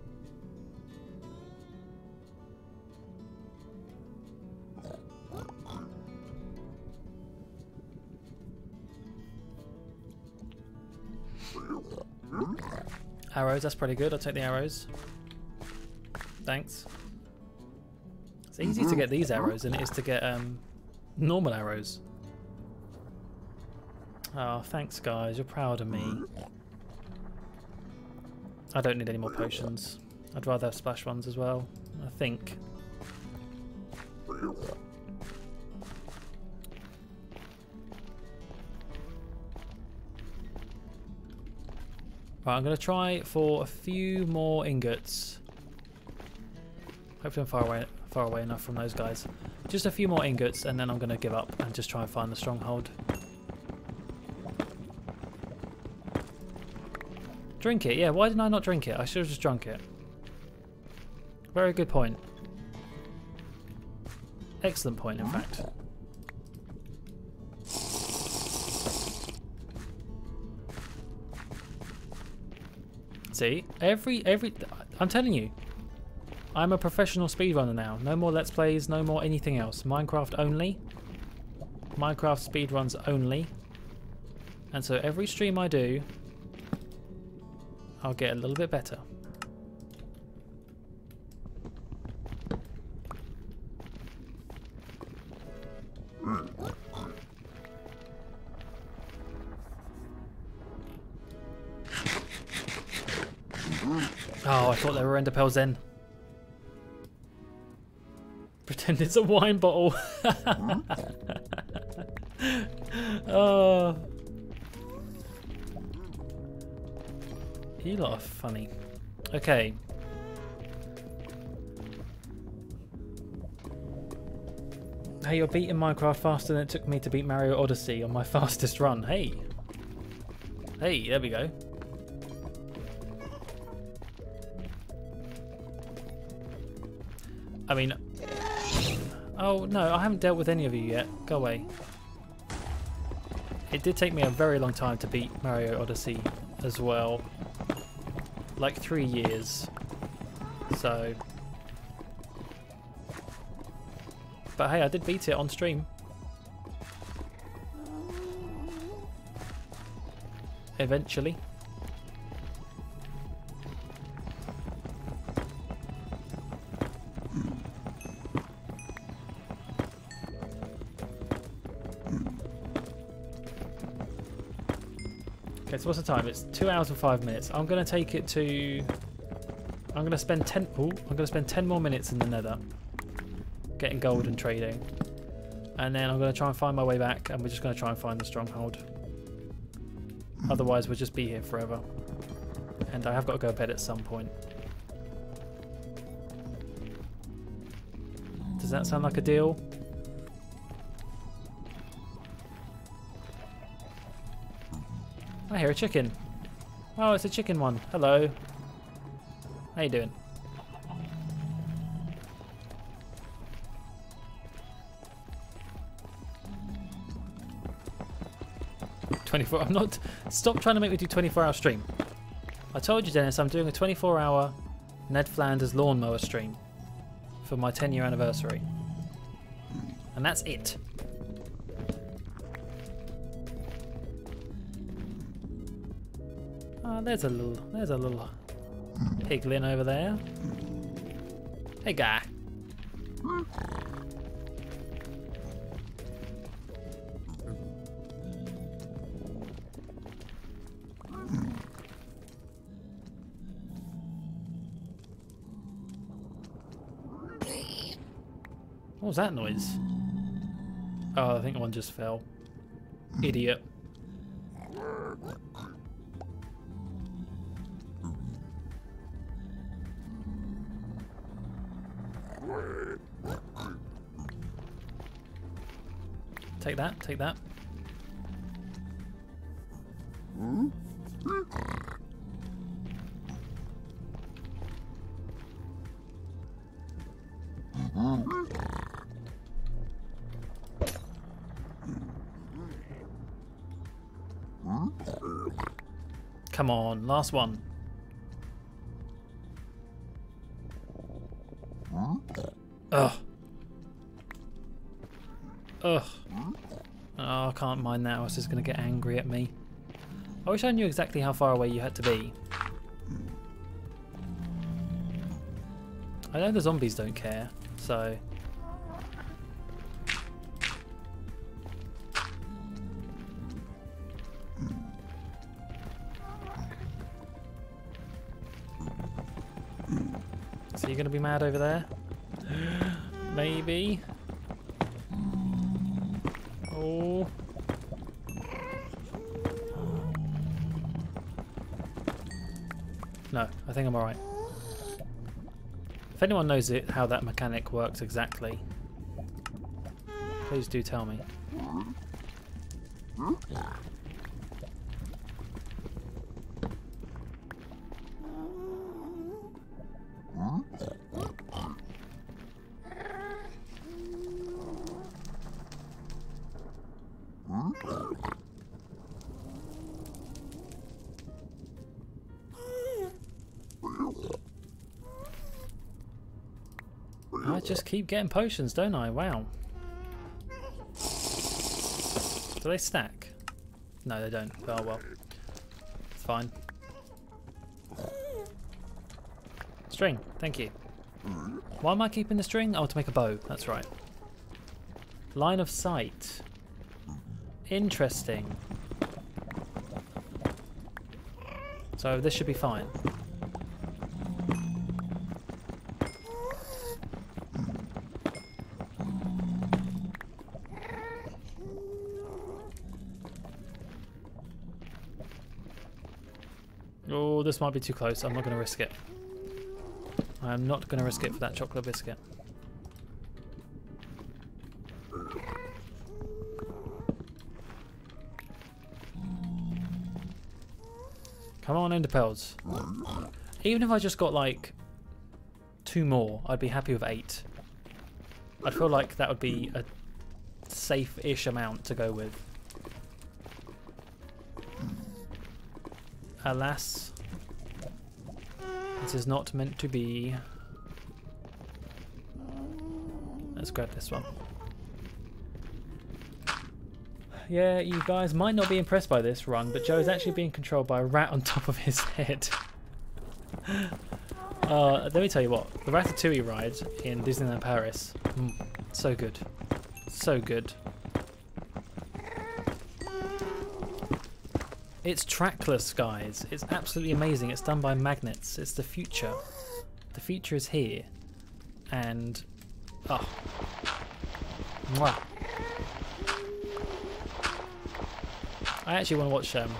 Arrows, that's pretty good. I'll take the arrows. Thanks. It's easy to get these arrows than it is to get um, normal arrows. Oh, thanks guys. You're proud of me. I don't need any more potions. I'd rather have splash ones as well, I think. Right, I'm going to try for a few more ingots. Hopefully I'm far away, far away enough from those guys. Just a few more ingots and then I'm going to give up and just try and find the stronghold. Drink it, yeah, why didn't I not drink it? I should have just drunk it. Very good point. Excellent point, in fact. See, every, every, I'm telling you, I'm a professional speedrunner now. No more Let's Plays, no more anything else. Minecraft only. Minecraft speedruns only. And so every stream I do, I'll get a little bit better. Oh, I thought they were ender pearls then. Pretend it's a wine bottle. Oh. You lot are funny. Okay. Hey, you're beating Minecraft faster than it took me to beat Mario Odyssey on my fastest run. Hey. Hey, there we go. I mean... Oh, no, I haven't dealt with any of you yet. Go away. It did take me a very long time to beat Mario Odyssey as well. Like three years. So... But hey, I did beat it on stream. eventually. Okay, so what's the time? It's two hours and five minutes. I'm gonna take it to. I'm gonna spend ten. Ooh, I'm gonna spend ten more minutes in the Nether, getting gold and trading, and then I'm gonna try and find my way back, and we're just gonna try and find the stronghold. Otherwise, we'll just be here forever. And I have got to go to bed at some point. Does that sound like a deal? I hear a chicken. Oh, it's a chicken one. Hello. How you doing? twenty-four. I'm not. Stop trying to make me do twenty-four hour stream. I told you, Dennis, I'm doing a twenty-four hour Ned Flanders lawnmower stream for my ten year anniversary. And that's it. Oh, there's a little, there's a little piglin over there. Hey, guy. What was that noise? Oh, I think one just fell. Idiot. Take that, take that. Come on, last one. Ugh. Ugh. Oh, I can't mind that, or else it's going to get angry at me. I wish I knew exactly how far away you had to be. I know the zombies don't care, so... So you're going to be mad over there? Maybe. Oh. No, I think I'm alright. If anyone knows it, how that mechanic works exactly, please do tell me. I just keep getting potions, don't I? Wow. Do they stack? No, they don't. Oh well. It's fine. String, thank you. Why am I keeping the string? Oh, to make a bow. That's right. Line of sight. Interesting. So this should be fine. Oh, this might be too close. I'm not going to risk it. I'm not going to risk it for that chocolate biscuit. Come on, Enderpearls. Even if I just got like two more, I'd be happy with eight. I feel like that would be a safe-ish amount to go with. Alas, this is not meant to be. Let's grab this one. Yeah, you guys might not be impressed by this run, but Joe is actually being controlled by a rat on top of his head. uh, let me tell you what, the Ratatouille ride in Disneyland Paris, mm, so good. So good. It's trackless, guys. It's absolutely amazing. It's done by magnets. It's the future. The future is here. And... oh. Mwah. I actually want to watch um,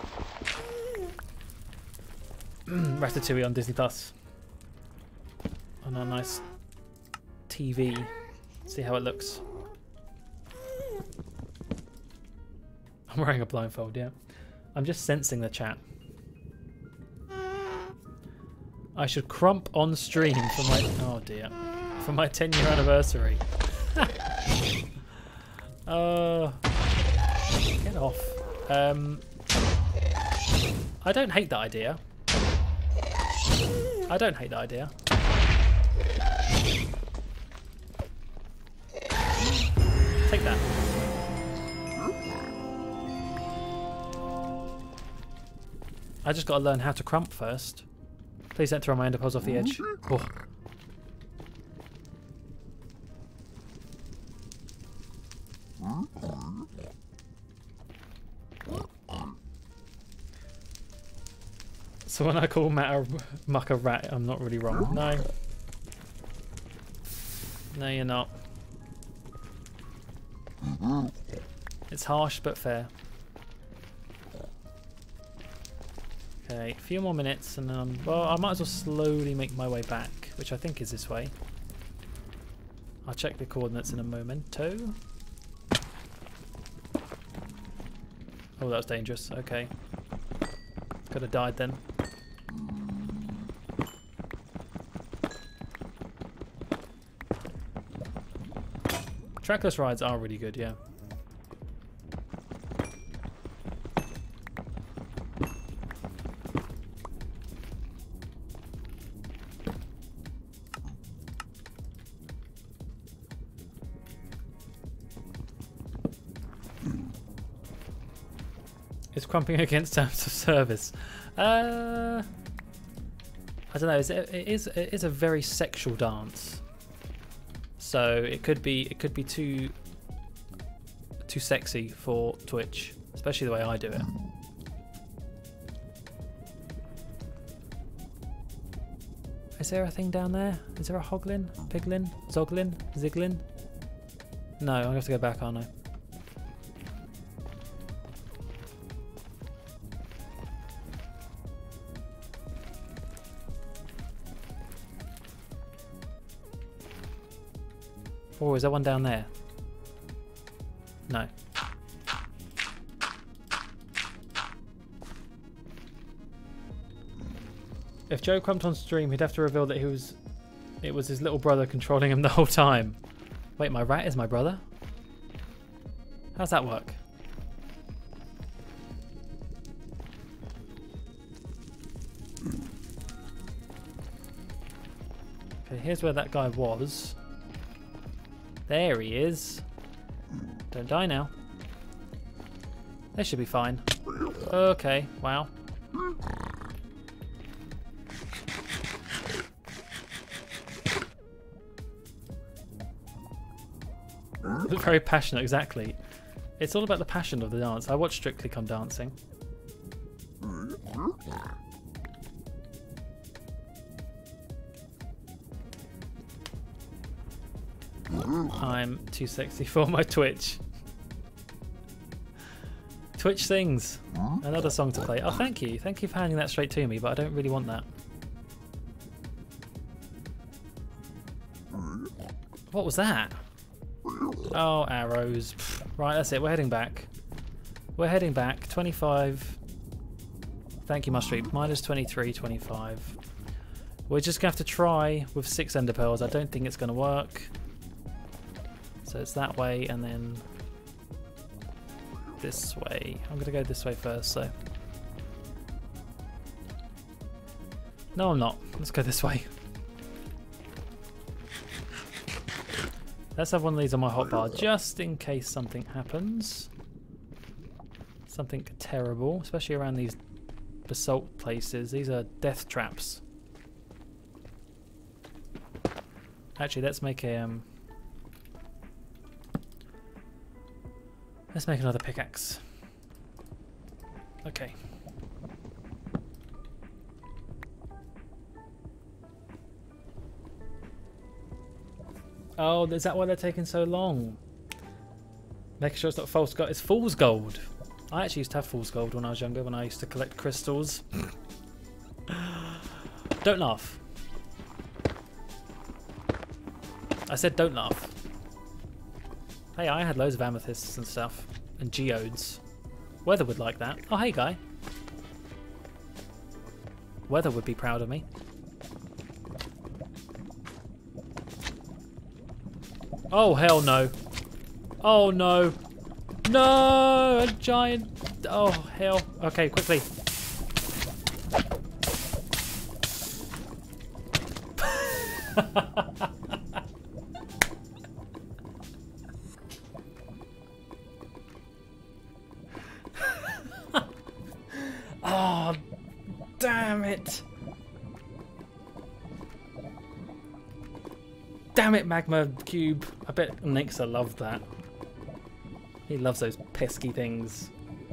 Ratatouille on Disney Plus on a nice T V. See how it looks. I'm wearing a blindfold, yeah. I'm just sensing the chat. I should crump on stream for my oh dear for my ten year anniversary. uh, get off. Um, I don't hate that idea. I don't hate that idea. Take that. I just got to learn how to crump first. Please don't throw my enderpearls off the edge. Oh. So when I call Matt a muck a rat, I'm not really wrong. No. No, you're not. It's harsh but fair. Okay, a few more minutes and then I'm, well, I might as well slowly make my way back, which I think is this way. I'll check the coordinates in a momento. Oh, that was dangerous. Okay. Could have died then. Trackless rides are really good, yeah. Is crumping against terms of service? Uh, I don't know. It's, it is it is a very sexual dance, so it could be it could be too too sexy for Twitch, especially the way I do it. Is there a thing down there? Is there a hoglin, piglin, zoglin, ziglin? No, I have to go back, aren't I? Oh, is there one down there? No. If Joe crumped on stream, he'd have to reveal that he was, it was his little brother controlling him the whole time. Wait, my rat is my brother? How's that work? Okay, here's where that guy was. There he is. Don't die now. They should be fine. Okay, wow. Very passionate, exactly. It's all about the passion of the dance. I watch Strictly Come Dancing. I'm too sexy for my Twitch. Twitch sings. Another song to play. Oh, thank you. Thank you for handing that straight to me, but I don't really want that. What was that? Oh, arrows. Right, that's it. We're heading back. We're heading back. twenty-five. Thank you, Mustreep. Minus twenty-three, twenty-five. We're just going to have to try with six ender pearls. I don't think it's going to work. So it's that way and then this way. I'm going to go this way first, so. No, I'm not. Let's go this way. Let's have one of these on my hotbar just in case something happens. something terrible, especially around these basalt places. These are death traps. Actually, let's make a um. Let's make another pickaxe. Okay. Oh, is that why they're taking so long? Making sure it's not false gold. It's fool's gold. I actually used to have fool's gold when I was younger, when I used to collect crystals. Don't laugh. I said don't laugh. Hey, I had loads of amethysts and stuff. And geodes. Weather would like that. Oh, hey, guy. Weather would be proud of me. Oh, hell no. Oh, no. No! A giant... Oh, hell. Okay, quickly. Oh, damn it. Damn it, magma cube. I bet Nixa loved that. He loves those pesky things.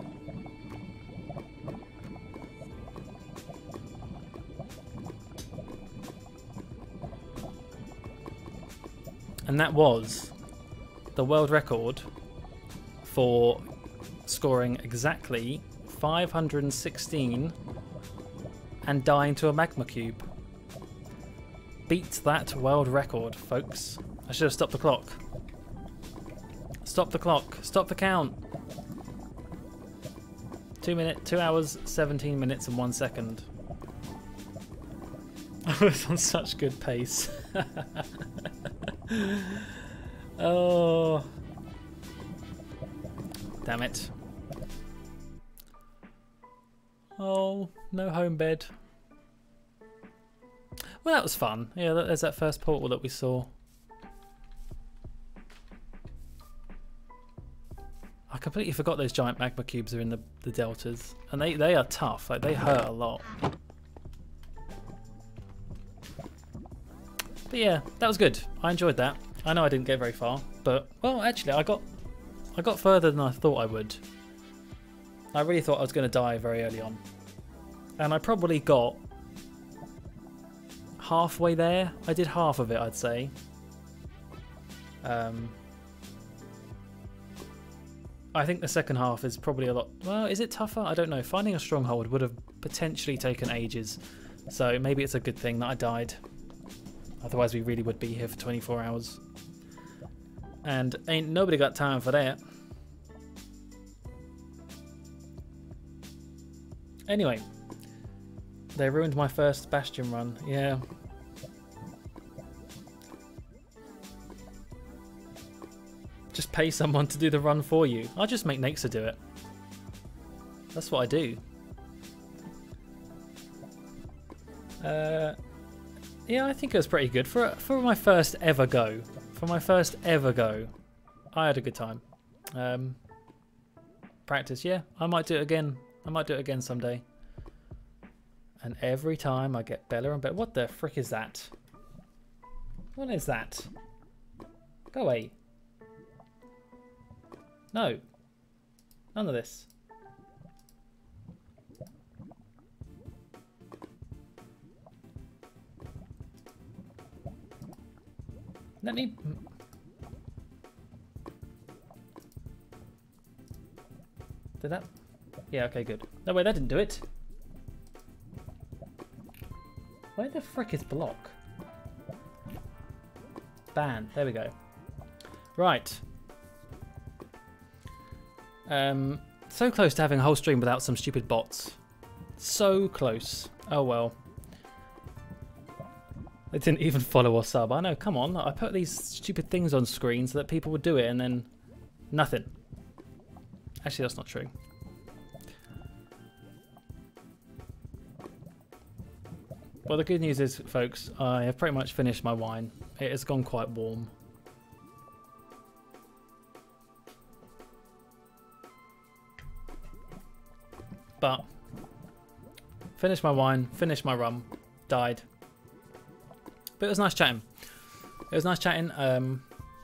And that was the world record for scoring exactly five hundred sixteen and dying to a magma cube. Beat that world record, folks. I should have stopped the clock. Stop the clock. Stop the count. Two minute, two hours, seventeen minutes and one second. I was on such good pace. Oh, damn it. Oh, no home bed. Well, that was fun. Yeah, there's that first portal that we saw. I completely forgot those giant magma cubes are in the, the deltas. And they, they are tough. Like, they hurt a lot. But yeah, that was good. I enjoyed that. I know I didn't get very far. But, well, actually, I got I got further than I thought I would. I really thought I was going to die very early on. And I probably got halfway there. I did half of it, I'd say. Um, I think the second half is probably a lot... Well, is it tougher? I don't know. Finding a stronghold would have potentially taken ages. So maybe it's a good thing that I died. Otherwise we really would be here for twenty-four hours. And ain't nobody got time for that. Anyway. They ruined my first Bastion run. Yeah. Just pay someone to do the run for you. I'll just make Nixa do it. That's what I do. Uh, yeah, I think it was pretty good. For, for my first ever go. For my first ever go. I had a good time. Um, practice, yeah. I might do it again. I might do it again someday. And every time I get better and better. What the frick is that? What is that? Go away. No. None of this. Let me... Did that... Yeah, okay, good. No, wait, that didn't do it. Where the frick is block? Ban. There we go. Right. Um, so close to having a whole stream without some stupid bots. So close. Oh well. They didn't even follow or sub. I know, come on. I put these stupid things on screen so that people would do it and then nothing. Actually, that's not true. Well, the good news is, folks, I have pretty much finished my wine. It has gone quite warm. But finished my wine, finished my rum, died. But it was nice chatting. It was nice chatting. Um,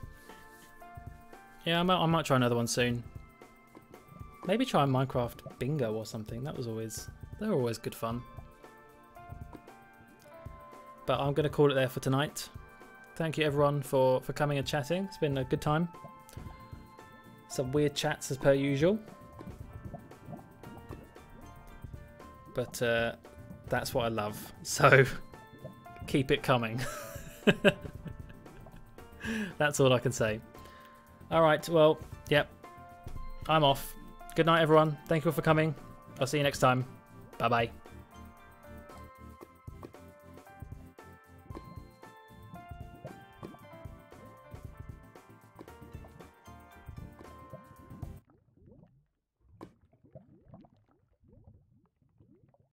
yeah, I might, I might try another one soon. Maybe try Minecraft Bingo or something. That was always, they were always good fun. But I'm going to call it there for tonight. Thank you everyone for, for coming and chatting. It's been a good time. Some weird chats as per usual. But uh, that's what I love. So keep it coming. That's all I can say. Alright, well, yep. I'm off. Good night everyone. Thank you all for coming. I'll see you next time. Bye bye.